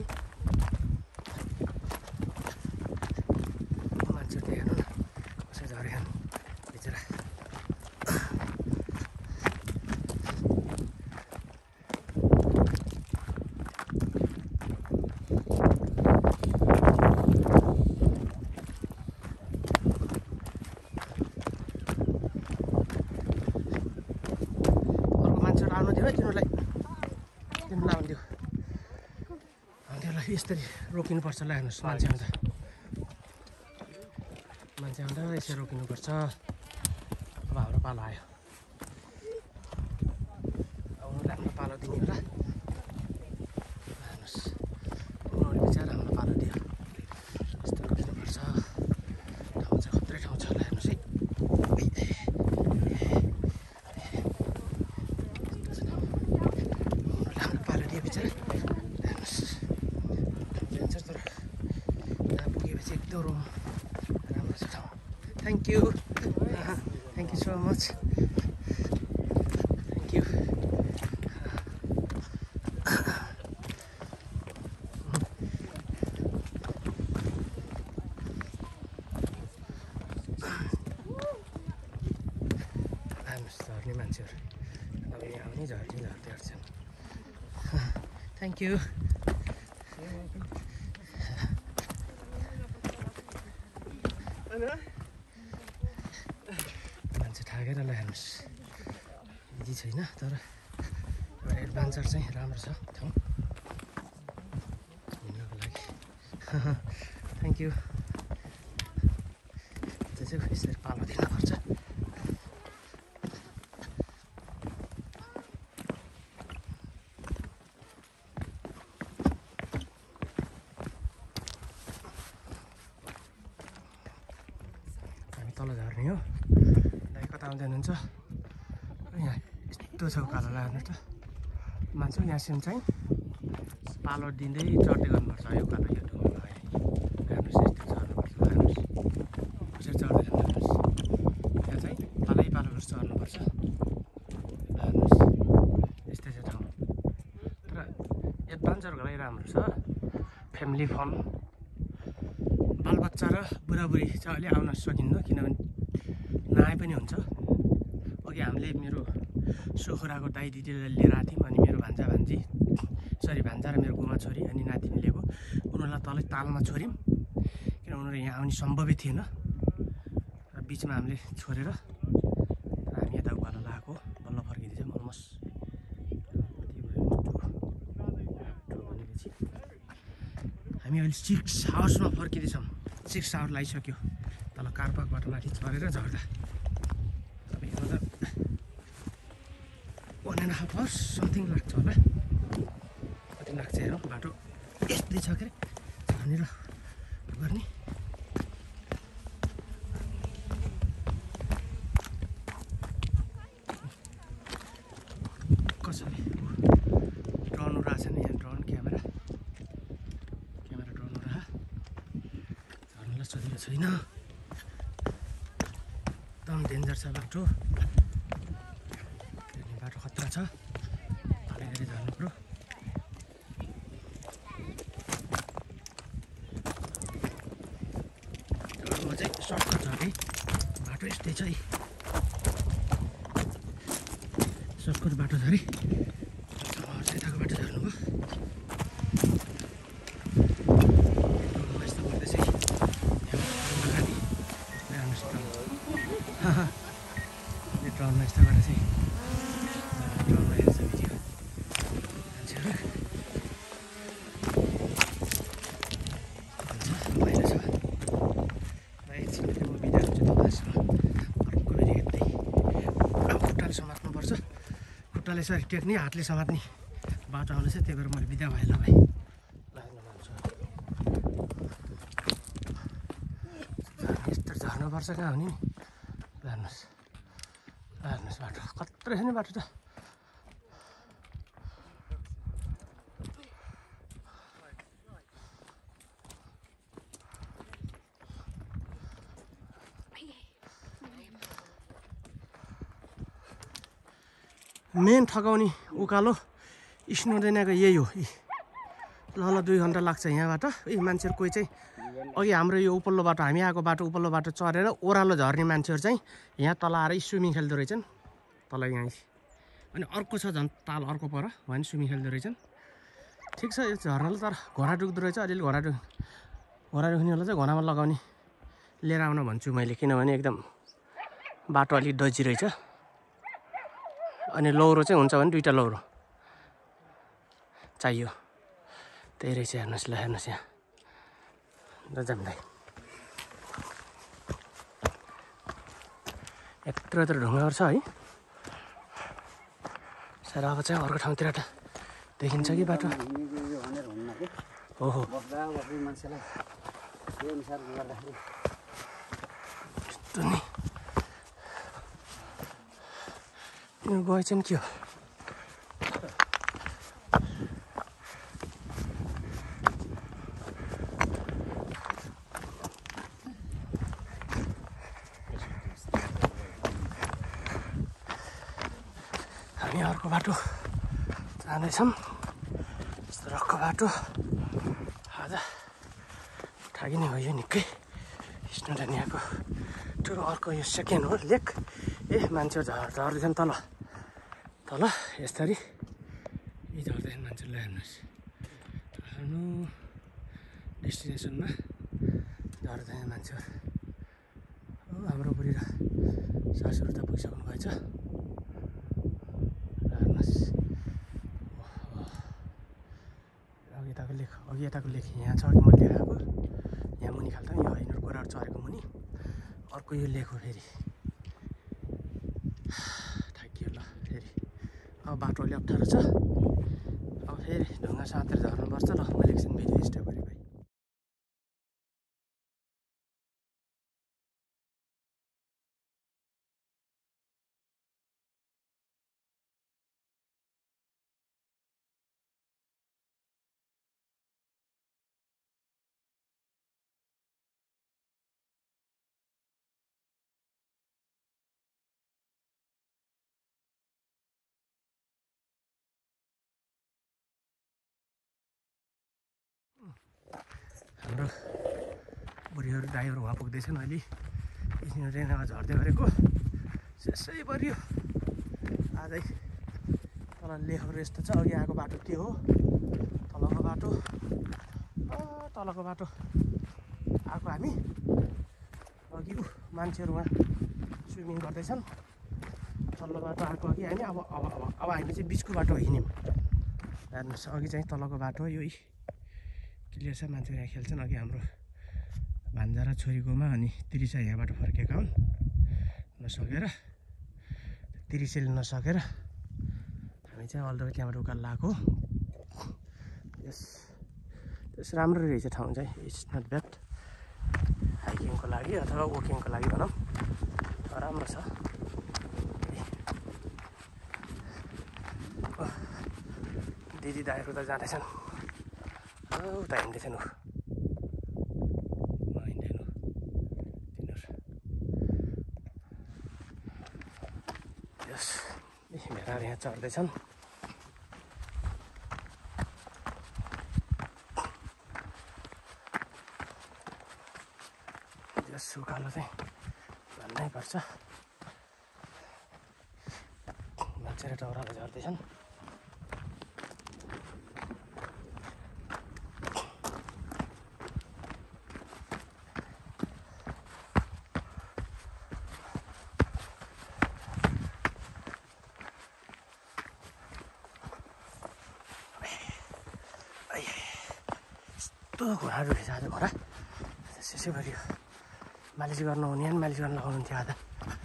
मान्छेहरूले हेर्नु न कसरी झरेको बिचरा आउनु दियो है तिमीलाई आउँदियो तिमीलाई यसरी रोकिनुपर्छ ल हेर्नुहोस् मान्छे आउँदा यसरी रोकिनुपर्छ अब हाम्रो पालो आयो अब राम्रो पालो दिने होला हेर्नुहोस् उनीहरूले बिचारा हाम्रो पालो दियो कस्तो रोकिनुपर्छ ठाउँ चाहिँ खत्रै ठाउँ छ होला हेर्नुहोस् है Thank you. Thank you so much. Thank you. झर्ने मान्छेहरू अब यहाँ आउने झर्दै झर्छन् थ्याङ्क यू मान्छे ठाकेर ल हेर्नुहोस् इजी छैन तर एउटा एडभेन्चर चाहिँ राम्रो छ ठाउँ हिँड्नको लागि थ्याङ्क यू त्यो चाहिँ यसरी पालो दिनुपर्छ तल झर्ने हो दाइ कता आउँदै हुनुहुन्छ यहाँ यस्तो छ उकालो लाग्नु त मान्छे यहाँसम्म चाहिँ पालो दिँदै चढ्दै गर्नुपर्छ है उकालो यो ढुङ्गा हेर्नुहोस् यस्तो चढ्नुपर्छ हेर्नुहोस् कसरी चढ्दै जानुहोस् यहाँ चाहिँ पालो जस्तो चढ्नुपर्छ हेर्नुहोस् यस्तै छ ठाउँ तर एडभेन्चरको लागि राम्रो छ फ्यामिली फन बालबच्चा र बुढाबुढी चाहिँ अहिले आउन सकिन्न किनभने नआए पनि हुन्छ अघि हामीले मेरो सोखुराको दाइ दिदीलाई लिएर आएको थियौँ अनि मेरो भान्जा भान्जी भान्जा र मेरो गुमा छोरी अनि नातिनी लिएको उनीहरूलाई तलै तालमा छोड्यौँ किन उनीहरू यहाँ आउने सम्भवै थिएन र बिचमा हामीले छोडेर हामी यता उकालो लगाएको बल्ल फर्किँदैछौँ अलमोस्ट भनेपछि हामी अहिले 6 आवर्समा फर्किँदैछौँ 6 आवर लागिसक्यो तल कार पार्कबाट माथि चढेर झर्दा अब यो त 1.5 आवर्स समथिङ लाग्छ होला कति लाग्छ हेरौँ बाटो यस्तै छ के झर्ने र गर्ने कसरी ड्रोन उडाएको छ नि यहाँ ड्रोन क्यामेरा ड्रोन उडा झर्नलाई सजिलो छैन एकदम डेन्जर छ बाटो बाटो खतरा छ अलिकति झर्नु पर्यो म चाहिँ सर्टकट झरेँ बाटो यस्तै छ है सर्टकट बाटो झरेँ यताको बाटो झर्नुभयो यस्तो गर्दैछ है ड्रोनमा यस्तो गरेर चाहिँ ड्रोनमा हेर्छ भिडियो मान्छेहरू बाहिर छ एकछिन म बिदा हुन्छु तपाईँसँग अर्को फेरि हेर्दै अब खुट्टाले समात्नुपर्छ खुट्टाले यसरी टेक्ने हातले समात्ने बाटो आउँदैछ त्यही भएर मैले बिदा भएँ ल भाइ लाग्नु मान्छु यस्तो झर्नुपर्छ कहाँ हुने हेर्नुहोस् हेर्नुहोस् बाटो कत्रो छ नि बाटो त मेन ठगाउने उकालो स्नोडेनाको यही हो। ल 2 घन्टा लाग्छ यहाँबाट। मान्छेहरू कोही चाहिँ अघि हाम्रो यो उपल्लो बाटो हामी आएको बाटो उपल्लो बाटो चढेर ओह्रालो झर्ने मान्छेहरू चाहिँ यहाँ तल आएर स्विमिङ खेल्दो रहेछन् तल यहाँ। अनि अर्को छ झन् ताल अर्को पर भने स्विमिङ खेल्दो रहेछन्। ठिक छ यो झर्नाले तर घोडा डुक्दो रहेछ। अलिअलि घोडा दुख्नेहरूलाई चाहिँ घोडामा लगाउने लिएर आउन भन्छु मैले, किनभने एकदम बाटो अलिक डजी रहेछ। अनि लौरो चाहिँ हुन्छ भने 2टा लौरो चाहियो। त्यही रहेछ हेर्नुहोस्। ल हेर्नुहोस् यहाँ जाँदै यत्रो ढुङ्गाहरू छ है। सर अब चाहिँ अर्को ठाउँतिर देखिन्छ कि बाटो। ओहो मान्छेलाई त्यो अनुसार गर्दाखेरि यस्तो नि यो गए चाहिँ के हो। हामी अर्को बाटो जाँदैछौँ। यस्तो रक्को बाटो आज ठागिने हो यो निकै। स्नोडेनियाको ठुलो अर्को यो सेकेन्ड हो लेक। मान्छेहरू झर्दैछन् तल तल यसरी झर्दैछन् मान्छेहरू। ल हेर्नुहोस् आफ्नो डेस्टिनेसनमा झर्दैछन् मान्छेहरू। हाम्रो बुढी र सासूहरू त पुगिसक्नु भएछ। अघि यताको लेख यहाँ छ कि मैले देखाएको यहाँ मुनि खाल्दा यो यिनीहरू गोराहरू चरेको मुनि अर्को यो लेख हो फेरि। थाकियो ल फेरि अब बाटो अलि अप्ठ्यारो छ। अब फेरि ढुङ्गा साँतेर झर्नुपर्छ। ल मैले एकछिन भिडियो स्टप गरेँ भाइ। हाम्रो बुढीहरू ड्राइभर उहाँ पुग्दैछन् अहिले। रेनामा झर्दै गरेको शेषै पऱ्यो आजै। तल लेखहरू यस्तो छ। अघि आएको बाटो के हो तलको बाटो। तलको बाटो आएको हामी अघि मान्छेहरू उहाँ स्विमिङ गर्दैछन्। तल्लो बाटो आएको अघि हामी अब अब अब अब हामी चाहिँ बिचको बाटो हिँड्यौँ। हेर्नुहोस् अघि चाहिँ तलको बाटो यो क्लियर छ। मान्छेहरू यहाँ खेल्छन्। अघि हाम्रो भान्जा र छोरीकोमा अनि तिरिसा यहाँबाट फर्केका हुन् नसकेर। तिरिसेले नसकेर हामी चाहिँ अल द वे त्यहाँबाट उकालो लगाएको। त्यस राम्रो रहेछ ठाउँ चाहिँ। इट्स नट ब्याड हाइकिङको लागि अथवा वकिङको लागि भनौँ राम्रो छ। दिदी दाइहरू त जाँदैछन् उता हिँड्दैछन्। हिँड्दैन तिनीहरू यस भेडाहरू यहाँ चढ्दैछन्। यस उकालो चाहिँ भन्नै पर्छ। मान्छेहरू टाउराले झर्दैछन्। घोडाहरू रहेछ आज घोडा त्यसै गऱ्यो। मालिस गर्नु हुने नि मालिस गर्न लगाउनुहुन्थ्यो आज।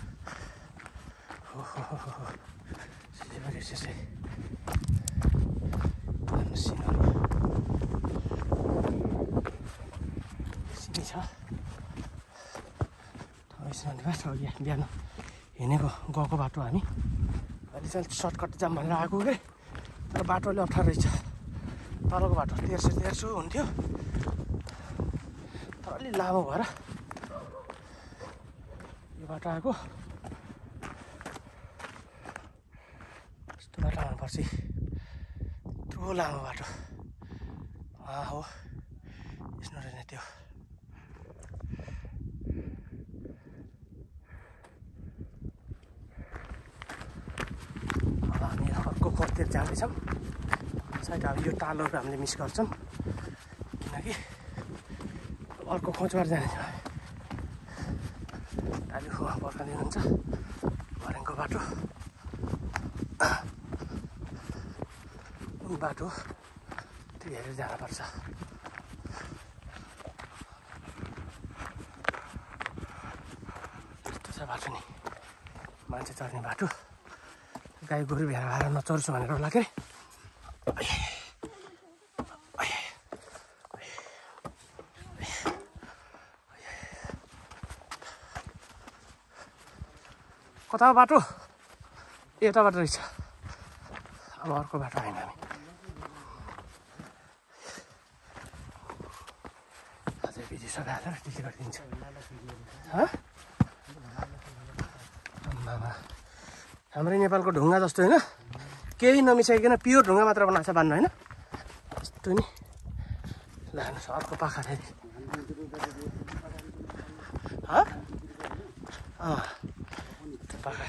हो त्यसै गऱ्यो त्यसै सिमी छ अघि बिहान हिँडेको गएको बाटो हामी अहिले चाहिँ सर्टकट जाम भनेर आएको के। तर बाटो अलि अप्ठ्यारो रहेछ। तलको बाटो 1300 हुन्थ्यो तर अलि लामो भएर यो बाटो आएको। पछि यत्रो लामो बाटो हो यसो रहेन त्यो हामी अर्को खोजतिर जाँदैछौँ सायद अब यो टालोहरू हामीले मिस गर्छौँ किनकि अर्को खोजबाट जानेछौँ दाजु खुवा पर्खाँदै हुन्छ भरेङको बाटो कुन बाटो त्यो हेरेर जानुपर्छ त्यस्तो छ बाटो नि मान्छे चढ्ने बाटो गाई गोरु भेडा भएर नचढ्छु भनेर होला के कता बाटो यता बाटो रहेछ अब अर्को बाटो होइन हामी अझै बिजी सघाएर डिलिट गरिदिन्छ हाम्रै नेपालको ढुङ्गा जस्तो होइन केही नमिसाइकन प्योर ढुङ्गा मात्र बनाएको छ बान्नु होइन यस्तो नि लानुहोस् अर्को पाखा फेरि पाखा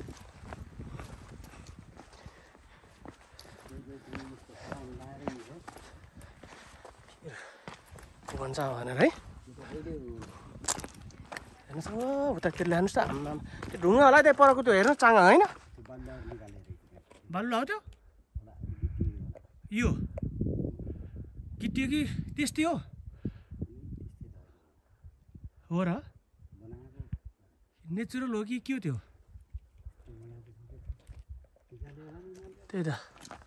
भन्छ भनेर है हेर्नुहोस् उतातिर ल्याउनुहोस् त त्यो ढुङ्गा होला त्यहाँ परको त्यो हेर्नु चाङ्गा होइन बालु हो त्यो यो गिटी कि त्यस्तै हो र नेचुरल हो कि के हो त्यो त्यही त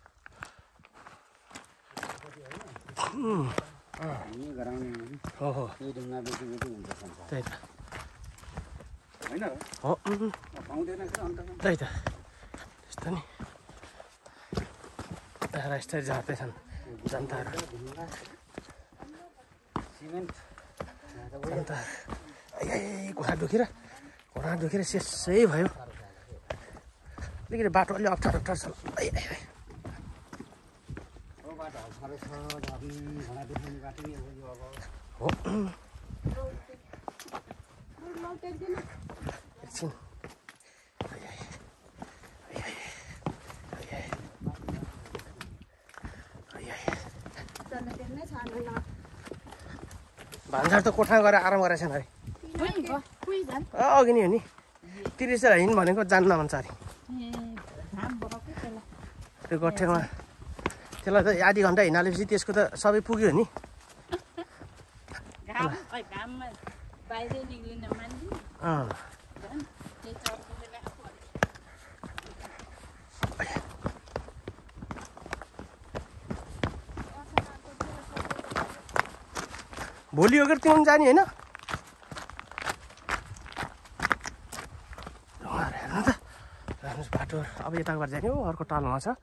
हो हो त्यही त हो त्यही त त्यस्तो नि यस्तै जाँदैछन् जनताहरू घुँडा दुखेर शेषै भयो अलिकति बाटो अलि अप्ठ्यारो छ हो एकछिन भान्सार त कोठामा गएर आराम गरेछन् अरे अघि नि हो नि तिरिसेर हिँड भनेको जान्न भन्छ अरे त्यो गठेमा त्यसलाई त आधी घन्टा हिँडालेपछि त्यसको त सबै पुग्यो नि भोलि अगर त्यो पनि जाने होइन हेर्नु त हेर्नुहोस् बाटो अब यताबाट जाने हो अर्को टालोमा छ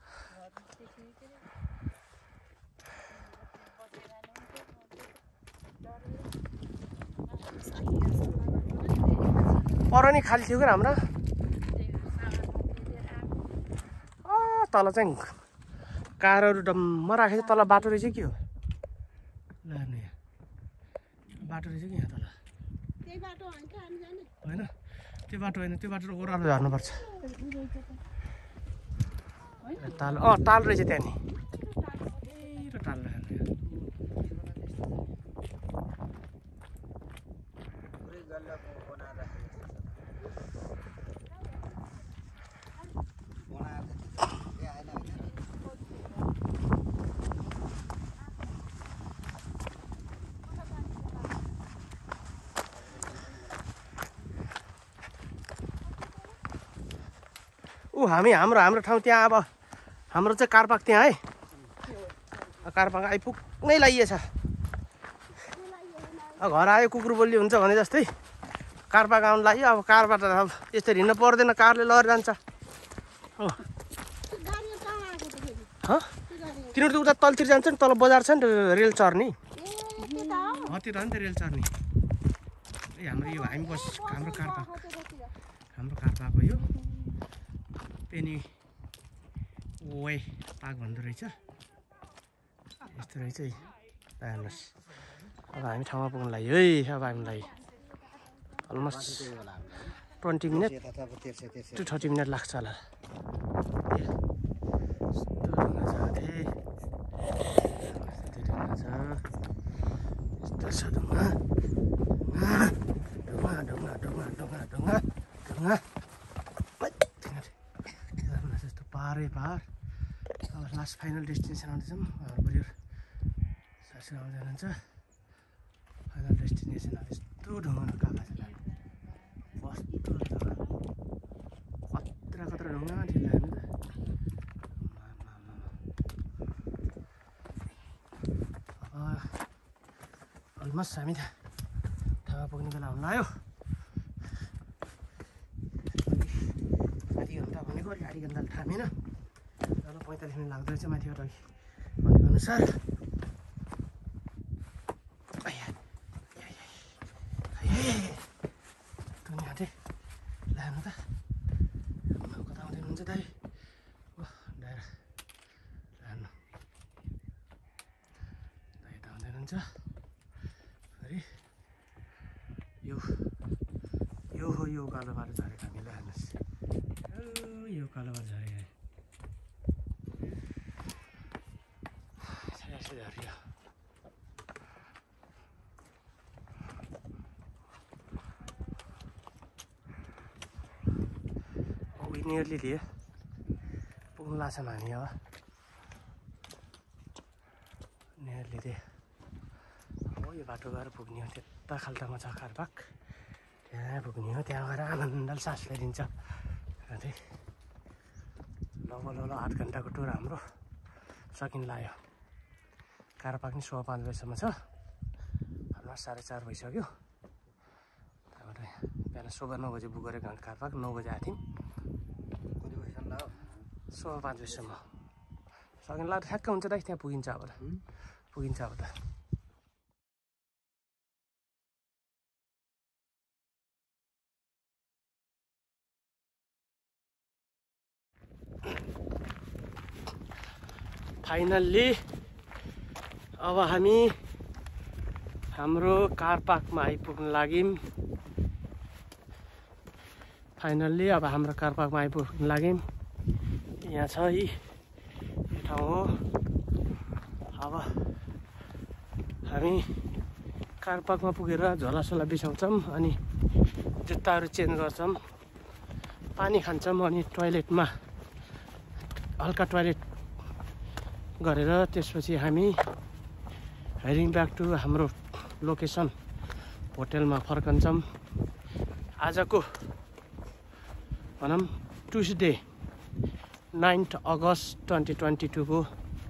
पर नि खाली थियो क्या हाम्रो तल चाहिँ कारहरू डम्म राखेको तल बाटो रहेछ के हो ल हेर्नु यहाँ बाटो रहेछ कि यहाँ तल होइन त्यो बाटो होइन त्यो बाटो ओह्रालो झर्नुपर्छ ताल ताल रहेछ त्यहाँ नि र ताल हाम्रो ठाउँ त्यहाँ अब हाम्रो चाहिँ कारपाक त्यहाँ है कारपाक आइपुग्नै लागिएछ घर आयो कुकुर बोली हुन्छ भने जस्तै कारपाक आउनु लाग्यो अब कारबाट अब यसरी हिँड्नु पर्दैन कारले लगेर जान्छ हो तिनीहरू त उता तलतिर जान्छ नि तल बजार छ नि रेल चढ्ने त्यो त हो नि त रेल चढ्ने ए हाम्रो यो हामी हाम्रो कारपाक हो यो पेनी वे पार्क भन्दो रहेछ यस्तो रहेछ है हेर्नुहोस् अब हामी ठाउँमा पुग्नु लाग्यो है अब हामीलाई अलमोस्ट 20 मिनट टु 30 मिनट लाग्छ होला यस्तो छ ढुङ्गा जस्तो पारै पार अब लास्ट फाइनल डेस्टिनेसन आउँदैछौँ हाम्रो बुढी सासू आउँदै हुनुहुन्छ फाइनल डेस्टिनेसन अब यस्तो ढुङ्गा काका छ कस्तो खतरा ढुङ्गा ढिला हेर्नु त अलमोस्ट हामी त ठाउँमा पुग्ने बेला हुन लाग्यो आधी घन्टा भनेको अलिक आधी घन्टा थामेन 45 मिनट लाग्दो रहेछ माथिबाट अघि भनेको अनुसार हाटे लानु त कता आउँदै हुनुहुन्छ दाइ डाइरा लानु दाइ यता आउँदै हुनुहुन्छ फेरि यो हो यो उकालो बाटो झरेको हामीलाई हेर्नुहोस् यो उकालो बाटो झरेको झरियो नियरली दिए पुग्नु लाग्छौँ हामी अब नियरली दिए अब यो बाटो गएर पुग्ने हो त्यता खाल्टामा छ कारपाक त्यहाँ पुग्ने हो त्यहाँ गएर आनन्दले सास ल्याइदिन्छ त्यही लगभग 8 घन्टाको टुर हाम्रो सकिन लाग्यो कारपाक नि 5:15 बजीसम्म छ हालमा 4:30 भइसक्यो त्यहाँबाट बिहान 9:15 बजी बुक गरेको कारपाक 9 बजी आएको थियौँ 5:15 बजीसम्म सकिन लाग्यो ठ्याक्क हुन्छ दाइ त्यहाँ पुगिन्छ अब त फाइनल्ली अब हामी हाम्रो कार पार्कमा आइपुग्न लाग्यौँ फाइनल्ली अब हाम्रो कार पार्कमा आइपुग्न लाग्यौँ यहाँ छ यो ठाउँ हो अब हामी कार पार्कमा पुगेर झोलासोला बिसाउँछौँ अनि जुत्ताहरू चेन्ज गर्छौँ पानी खान्छौँ अनि टोयलेटमा हल्का टोयलेट गरेर त्यसपछि हामी हेडिङ ब्याक टु हाम्रो लोकेसन होटेलमा फर्कन्छौँ आजको भनौँ ट्युसडे 9 अगस्त 2022 को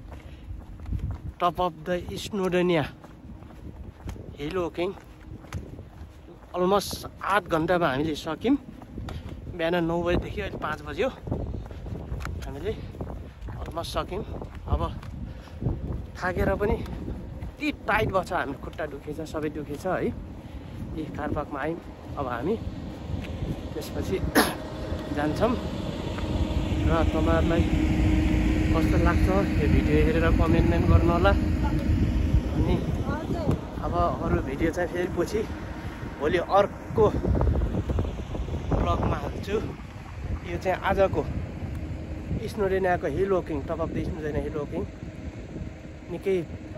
top of the Snowdonia hill walking almost 8 घन्टामा हामीले सक्यौँ बिहान 9 बजेदेखि अहिले 5 बज्यो हामीले अलमोस्ट सक्यौँ अब थाकेर पनि यति टाइट बस्छ हाम्रो खुट्टा दुखेछ सबै दुखेछ है यी कार पार्कमा आयौँ अब हामी त्यसपछि जान्छौँ र तपाईँहरूलाई कस्तो लाग्छ यो भिडियो हेरेर कमेन्ट गर्नु होला अनि अब अरू भिडियो चाहिँ फेरि पछि भोलि अर्को ब्लगमा हाल्छु यो चाहिँ आजको स्नोडेनियाको hill walking top of the Snowdonia hill walking निकै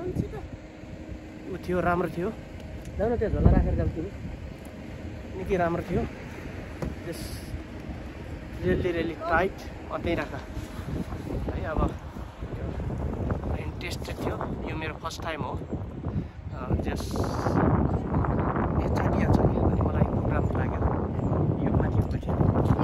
ऊ थियो राम्रो थियो जाऊ न त्यो झोला राखेर जाऊ तिमी निकै राम्रो थियो त्यस रेली टाइट त्यहीँ राख है अब इन्ट्रेस्टेड थियो यो मेरो फर्स्ट टाइम हो जस यो चाटिहाल्छ नि अनि मलाई राम्रो लाग्यो यो माथि थियो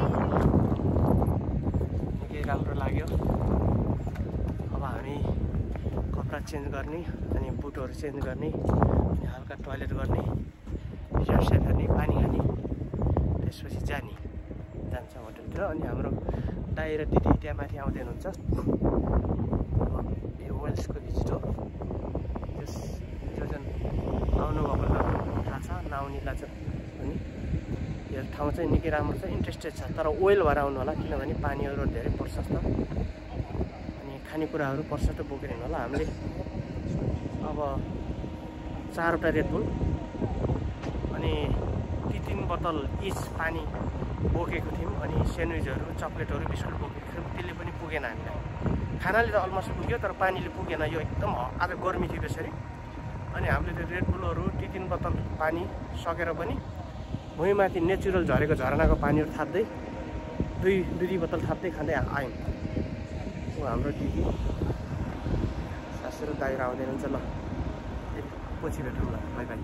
निकै राम्रो लाग्यो अब हामी कपडा चेन्ज गर्ने अनि बुटहरू चेन्ज गर्ने अनि हल्का टोयलेट गर्ने रिफ्रेस गर्ने पानी खाने त्यसपछि जान्छ होटेलतिर अनि हाम्रो दाइ र दिदी त्यहाँ माथि आउँदै हुनुहुन्छ यो वेल्सको भिजिट हो त्यस जो जुन आउनुभएको थाहा छ नआउनेलाई चाहिँ अनि यो ठाउँ चाहिँ निकै राम्रो छ इन्ट्रेस्टेड छ तर ओइल भएर आउनु होला किनभने पानीहरू धेरै प्रशस्त अनि खानेकुराहरू पर्सट बोकेर हिँड्नु होला हामीले। अब 4वटा रेडबुल अनि 3 बोतल इच पानी बोकेको थियौँ अनि स्यान्डविचहरू चक्लेटहरू बिस्कुट बोकेको थियौँ। त्यसले पनि पुगेन हामीलाई। खानाले त अलमोस्ट पुग्यो तर पानीले पुगेन। यो एकदम आज गर्मी थियो त्यसरी अनि हामीले त्यो रेडबुलहरू 3 बोतल पानी सकेर पनि भुइँमाथि नेचुरल झरेको झरनाको पानीहरू थाप्दै दुई बोतल थाप्दै खाँदै आयौँ। हाम्रो दिदी सासु र दाइरा आउँदै हुनुहुन्छ। ल पछि भेटौँ ल, बाई बाई।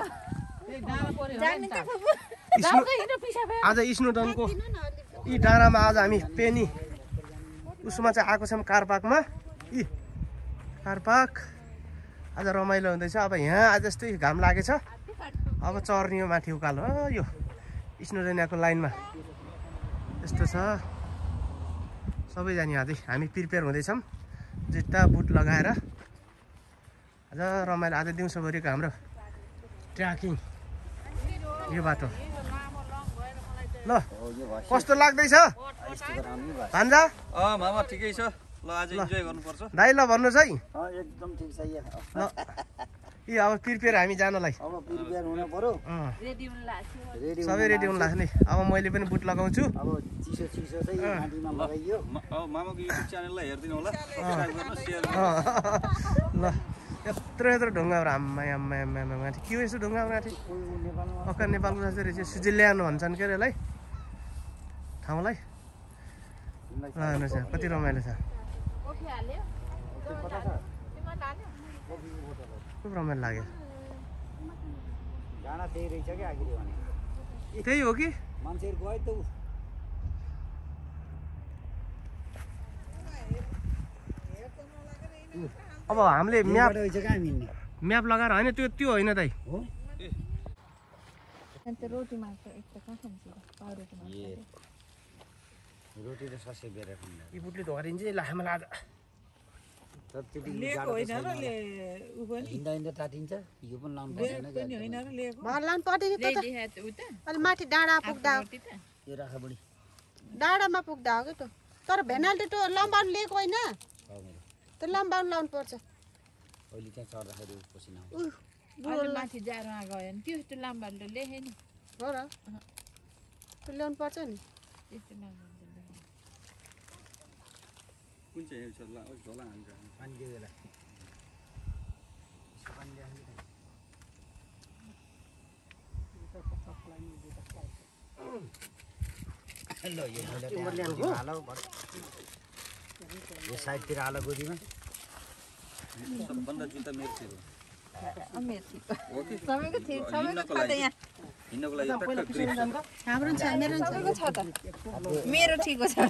आज स्नोडनको यी डाँडामा आज हामी पेनी उसमा चाहिँ आएको छौँ कार पार्क। आज रमाइलो हुँदैछ। अब यहाँ आज जस्तै घाम लागेछ। अब चर्ने हो माथि उकालो यो स्नोडेनियाको लाइनमा यस्तो छ। सबैजना अझै हामी प्रिपेयर हुँदैछौँ जुत्ता बुट लगाएर। आज रमाइलो। आज दिउँसोभरिको हाम्रो ट्र्याकिङ यो बाटो। ल कस्तो लाग्दैछ भान्जा? मामा ठिकै छ। ल आज इन्जोय गर्नुपर्छ। दाइ ल भन्नुहोस् है। एकदम ठिक छ यहाँ। ल यी अब प्रिपेयर हामी जानलाई अब प्रिपेयर हुनु पर्यो। सबै रेडी हुनु लाग्छ नि। अब मैले पनि बुट लगाउँछु। अब चिसो चाहिँ माटीमा लगाइयो। मामाको युट्युब च्यानललाई हेरिदिनु होला, सब्स्क्राइब गर्नु, सेयर ल यत्रो ढुङ्गाहरू आम्मा माथि के हो यस्तो ढुङ्गा माथि? अक्का नेपालको जस्तै रहेछ। स्विजरल्यान्ड भन्छन् के अरे यसलाई ठाउँलाई। ल हेर्नुहोस् यहाँ कति रमाइलो छ। खुब रमाइलो लाग्यो। गाना त्यही रहेछ क्या आखिरी भने। त्यही हो कि मान्छेहरू गयो त अब हामीले म्याप मिल्ने म्याप लगाएर होइन त्यो होइन दाइ। हो रोटी र ससे बेर यी बुटले धरिन्छ ल हामीलाई आज लिएको होइन र ले उ पनि हिँड्दा तातिन्छ। यो पनि लाउनु पर्दैन पनि होइन र लिएको भर्लाउनु पर्दैन त अलि माथि डाँडा पुग्दा यो राखा बढी डाँडामा पुग्दा हो कि त। तर भेनाल्टी त्यो लम्बाउनु लिएको होइन, त्यो लम्बाउनु लाउनु पर्छ। अहिले त्यहाँ चढ्दाखेरि पसिना अहिले माथि जाडोमा गयो भने त्यस्तो लाम्बाले त लेखे नि हो र, त्यो ल्याउनु पर्छ नि। त्यस्तो लाम्बाले कुन चाहिँ छ ल झोला हान्छ पानी दियो बेला ल यो हाल यो साइडतिर हाल गोजीमा। सबभन्दा जुत्ता मेरो थियो। सबैको थियो, सबैको छ त यहाँ। हिँड्नको लागि टक्क ग्रिप छ। हाम्रो छ मेरो सबैको छ त। मेरो ठिकको छ।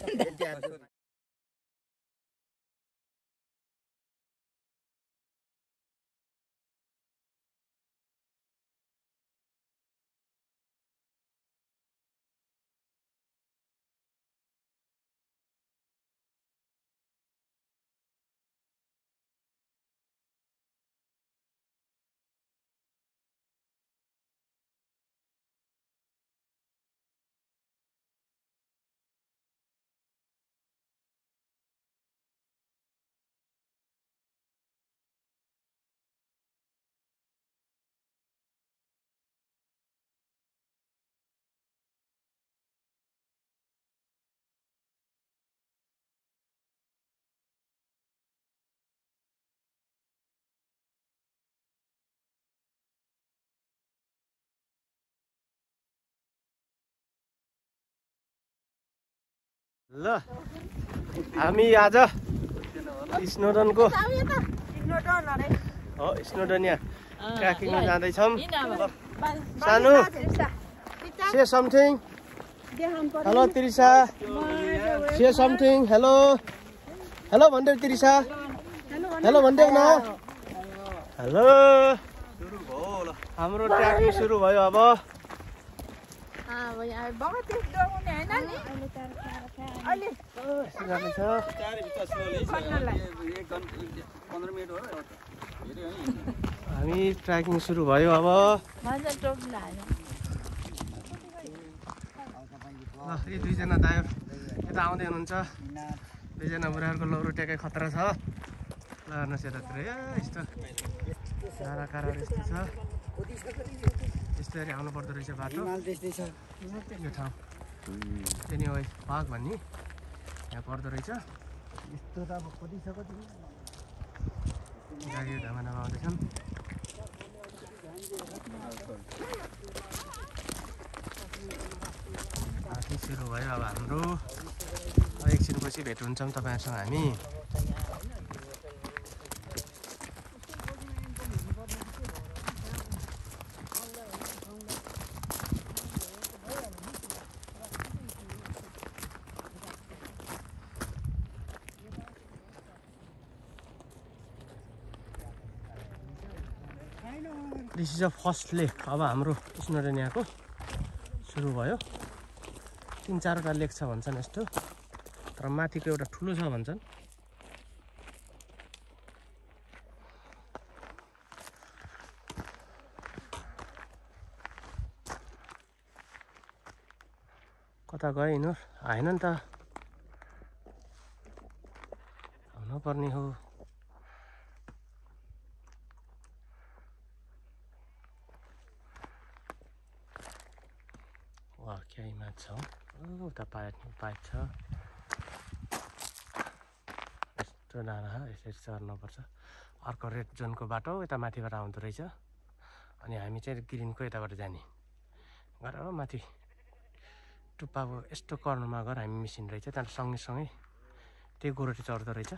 ल हामी आज स्नोडनको स्नोडनिया ट्र्याकिङमा जाँदैछौँ। सानो say something. Hello Trisha, say something. Hello hello भनिदेऊ त्रिसा, हेलो भनिदेऊ न। हेलो हाम्रो ट्र्याकिङ सुरु भयो। अब हामी ट्र्याकिङ सुरु भयो। अब यी दुईजना दाइ यता आउँदै हुनुहुन्छ। दुईजना बुढाहरूको लौरो टेकै खतरा छ ल हेर्नुहोस् यतातिर यस्तो कारा काराहरू यस्तो छ यस्तरी आउनु पर्दो रहेछ बाटो यो ठाउँ त्यही हो भाग भन्ने यहाँ पर्दो रहेछ यस्तो त अब कति छ कति गाडीहरू ढामाढामा आउँदैछन् सुरु भयो अब हाम्रो एकछिनपछि भेट हुन्छौँ तपाईँहरूसँग हामी this is a first lake अब हाम्रो स्नोडेनियाको सुरु भयो 3-4वटा लेक छ भन्छन् यस्तो तर माथिको एउटा ठुलो छ भन्छन् कता गयो यिनीहरू आएन नि त आउनुपर्ने हो वाक्यमा छ उता पाइप छ यस्तो डाँडा यसरी चढ्नुपर्छ अर्को रेड जोनको बाटो यता माथिबाट आउँदो रहेछ अनि हामी चाहिँ ग्रिनको यताबाट जाने गरेर माथि टुप्पाको यस्तो कर्नरमा गएर हामी मिसिन रहेछ त्यहाँबाट सँगै त्यही गोरोटी चढ्दो रहेछ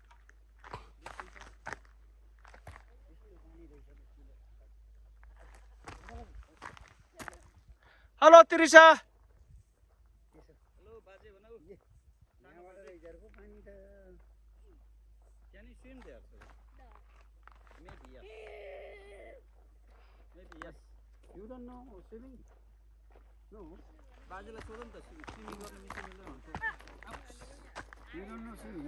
हेलो त्रिसा हेलो बाजे भनौ यहाँबाट रिजर्भको पानी त Can you swim there? Sir? No. Maybe yes. Maybe yes. You don't know swimming? No. बाजेलाई सोधौँ त स्विमिङ गर्न मिल्दैन हुन्छ You don't know swimming?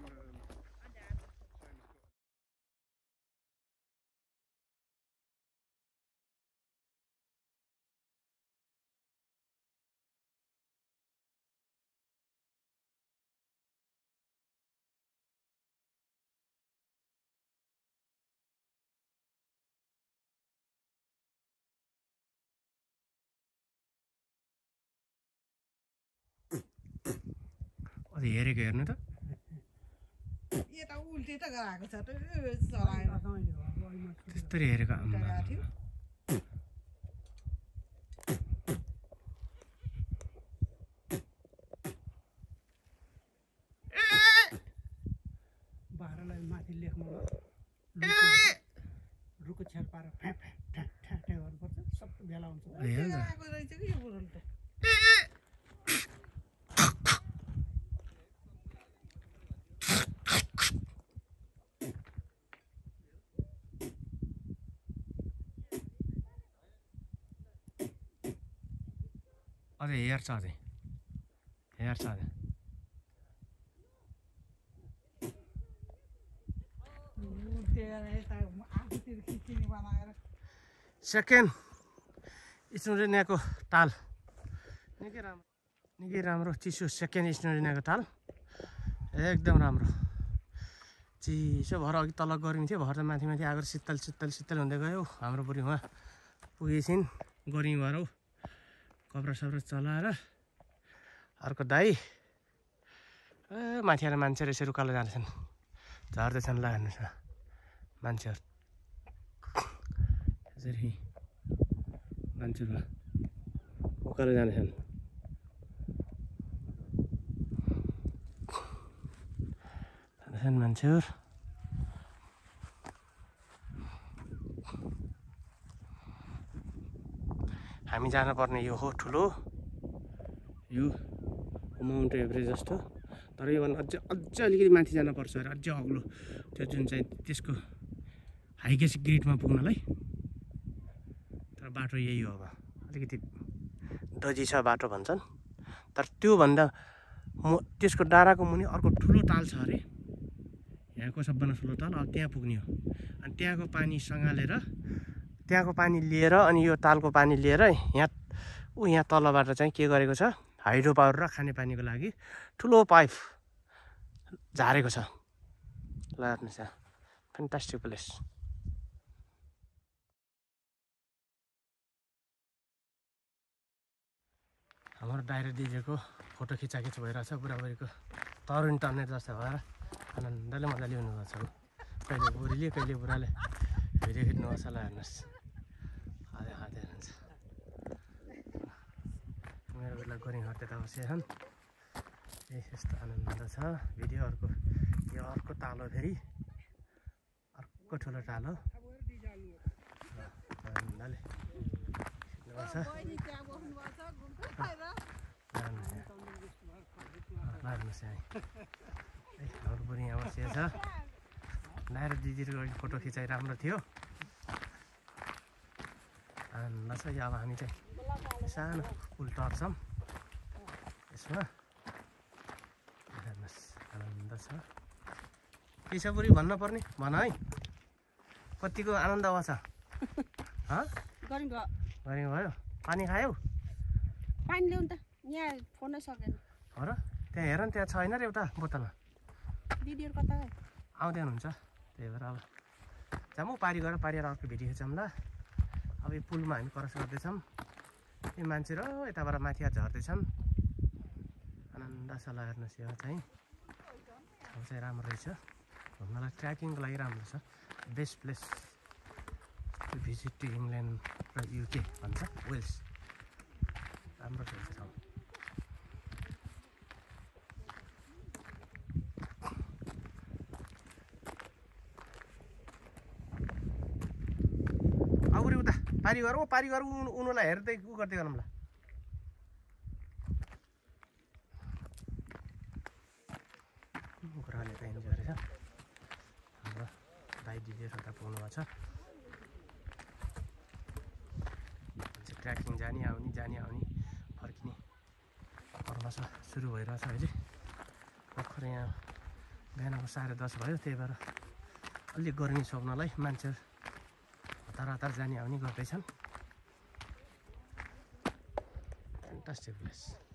अलि हेरेको हेर्नु त यता उल्टे त गराएको छ त चलाएर त्यस्तरी हेरेको गराएको थियो बाह्रलाई माथि लेख्नु रुखको छेउ पारेर फ्याँ फ्याँ ठ्याँ ठ्याँ गर्नुपर्छ सबै भेला हुन्छ गराएको रहेछ कि यो बुढोले त अझै हेर्छ अझै हेर्छ अझै आफूतिर खिचिनी बनाएर सेकेन्ड स्नोडेनियाको ताल निकै राम्रो चिसो सेकेन्ड स्नोडेनियाको ताल एकदम राम्रो चिसो भएर अघि तल गर्मी थियो भएर त माथि माथि आएर शीतल हुँदै गयो हाम्रो बुढी उहाँ पुगेछिन् गर्मी भएर कपडा सपडा चलाएर अर्को दाई माथि आएर मान्छेहरू यसरी उकालो जाँदैछन् झर्दैछन् ल हेर्नुहोस् न मान्छेहरू यसरी मान्छेहरू उकालो जाँदैछन् मान्छेहरू हामी जानुपर्ने यो हो ठुलो यो माउन्ट एभरेस्ट जस्तो तर योभन्दा अझै अलिकति माथि जानुपर्छ अरे अझै अग्लो त्यो जुन चाहिँ त्यसको हाइगेस्ट ग्रेडमा पुग्नलाई तर बाटो यही हो अब अलिकति दजी छ बाटो भन्छन् तर त्योभन्दा त्यसको डाँडाको मुनि अर्को ठुलो ताल छ अरे यहाँको सबभन्दा ठुलो ताल अब त्यहाँ पुग्ने हो अनि त्यहाँको पानी सँगालेर त्यहाँको पानी लिएर अनि यो तालको पानी लिएर यहाँ तलबाट चाहिँ के गरेको छ हाइड्रो पावर र खानेपानीको लागि ठुलो पाइप झारेको छ ल हेर्नुहोस् यहाँ फ्यान्टास्टिक प्लेस हाम्रो डाइरेक्ट दिदीको फोटो खिचाखिच भइरहेछ बुढाबुढीको तरुण टर्ने जस्तो भएर आनन्दले मजाले हुनुभएको छ कहिले बुढीले कहिले बुढाले भिडियो खिच्नुपर्छ ल हेर्नुहोस् हाते हाते हुन्छ मेरो बेला गोरिङ हाते त बसेछन् यस्तो आनन्द छ भिडियो अर्को यो अर्को तालो फेरि अर्को ठुलो तालो आनन्दले खिच्नुपर्छ हेर्नुहोस् यहाँ हाम्रो पनि यहाँ बसिएको छ डाइरेक्ट दिदीको अघि फोटो खिचाइ राम्रो थियो आनन्द छ यो अब हामी चाहिँ सानो पुल टर्छौँ यसमा हेर्नुहोस् आनन्द छ के छ बुढी भन्न पर्ने भन है कतिको आनन्द आउँछ गरिङ भयो पानी खायौ पानी ल्याउनु त यहाँ फोनै सकेन हो र त्यहाँ हेर न त्यहाँ छैन र एउटा बोतलमा दिदीहरू कता गयो आउँदै हुनुहुन्छ त्यही भएर अब जाउँ पारी गएर पारेर अर्को भिडियो खिचौँ ल अब यो पुलमा हामी क्रस गर्दैछौँ यो मान्छेहरू यताबाट माथि झर्दैछन् आनन्द छ ल हेर्नुहोस् यो चाहिँ ठाउँ चाहिँ राम्रो रहेछ घुम्नलाई ट्रेकिङको लागि राम्रो छ best place to visit to England र युके भन्छ वेल्स राम्रो रहेछ ठाउँ अगाडि उता पारी गरौँ उनीहरूलाई हेर्दै उ गर्दै गरौँ ल कुराले त इन्जोय रहेछ हाम्रो दाइ दिदीहरू उता पुग्नु भएको छ ट्रेकिङ जाने आउने फर्किने पर्वछ सुरु भइरहेछ अहिले भर्खर यहाँ बिहानको 10:30 भयो त्यही भएर अलिक गर्मी सोक्नलाई मान्छेहरू हतार जाने आउने गर्दैछन् फ्यान्टास्टिक प्लेस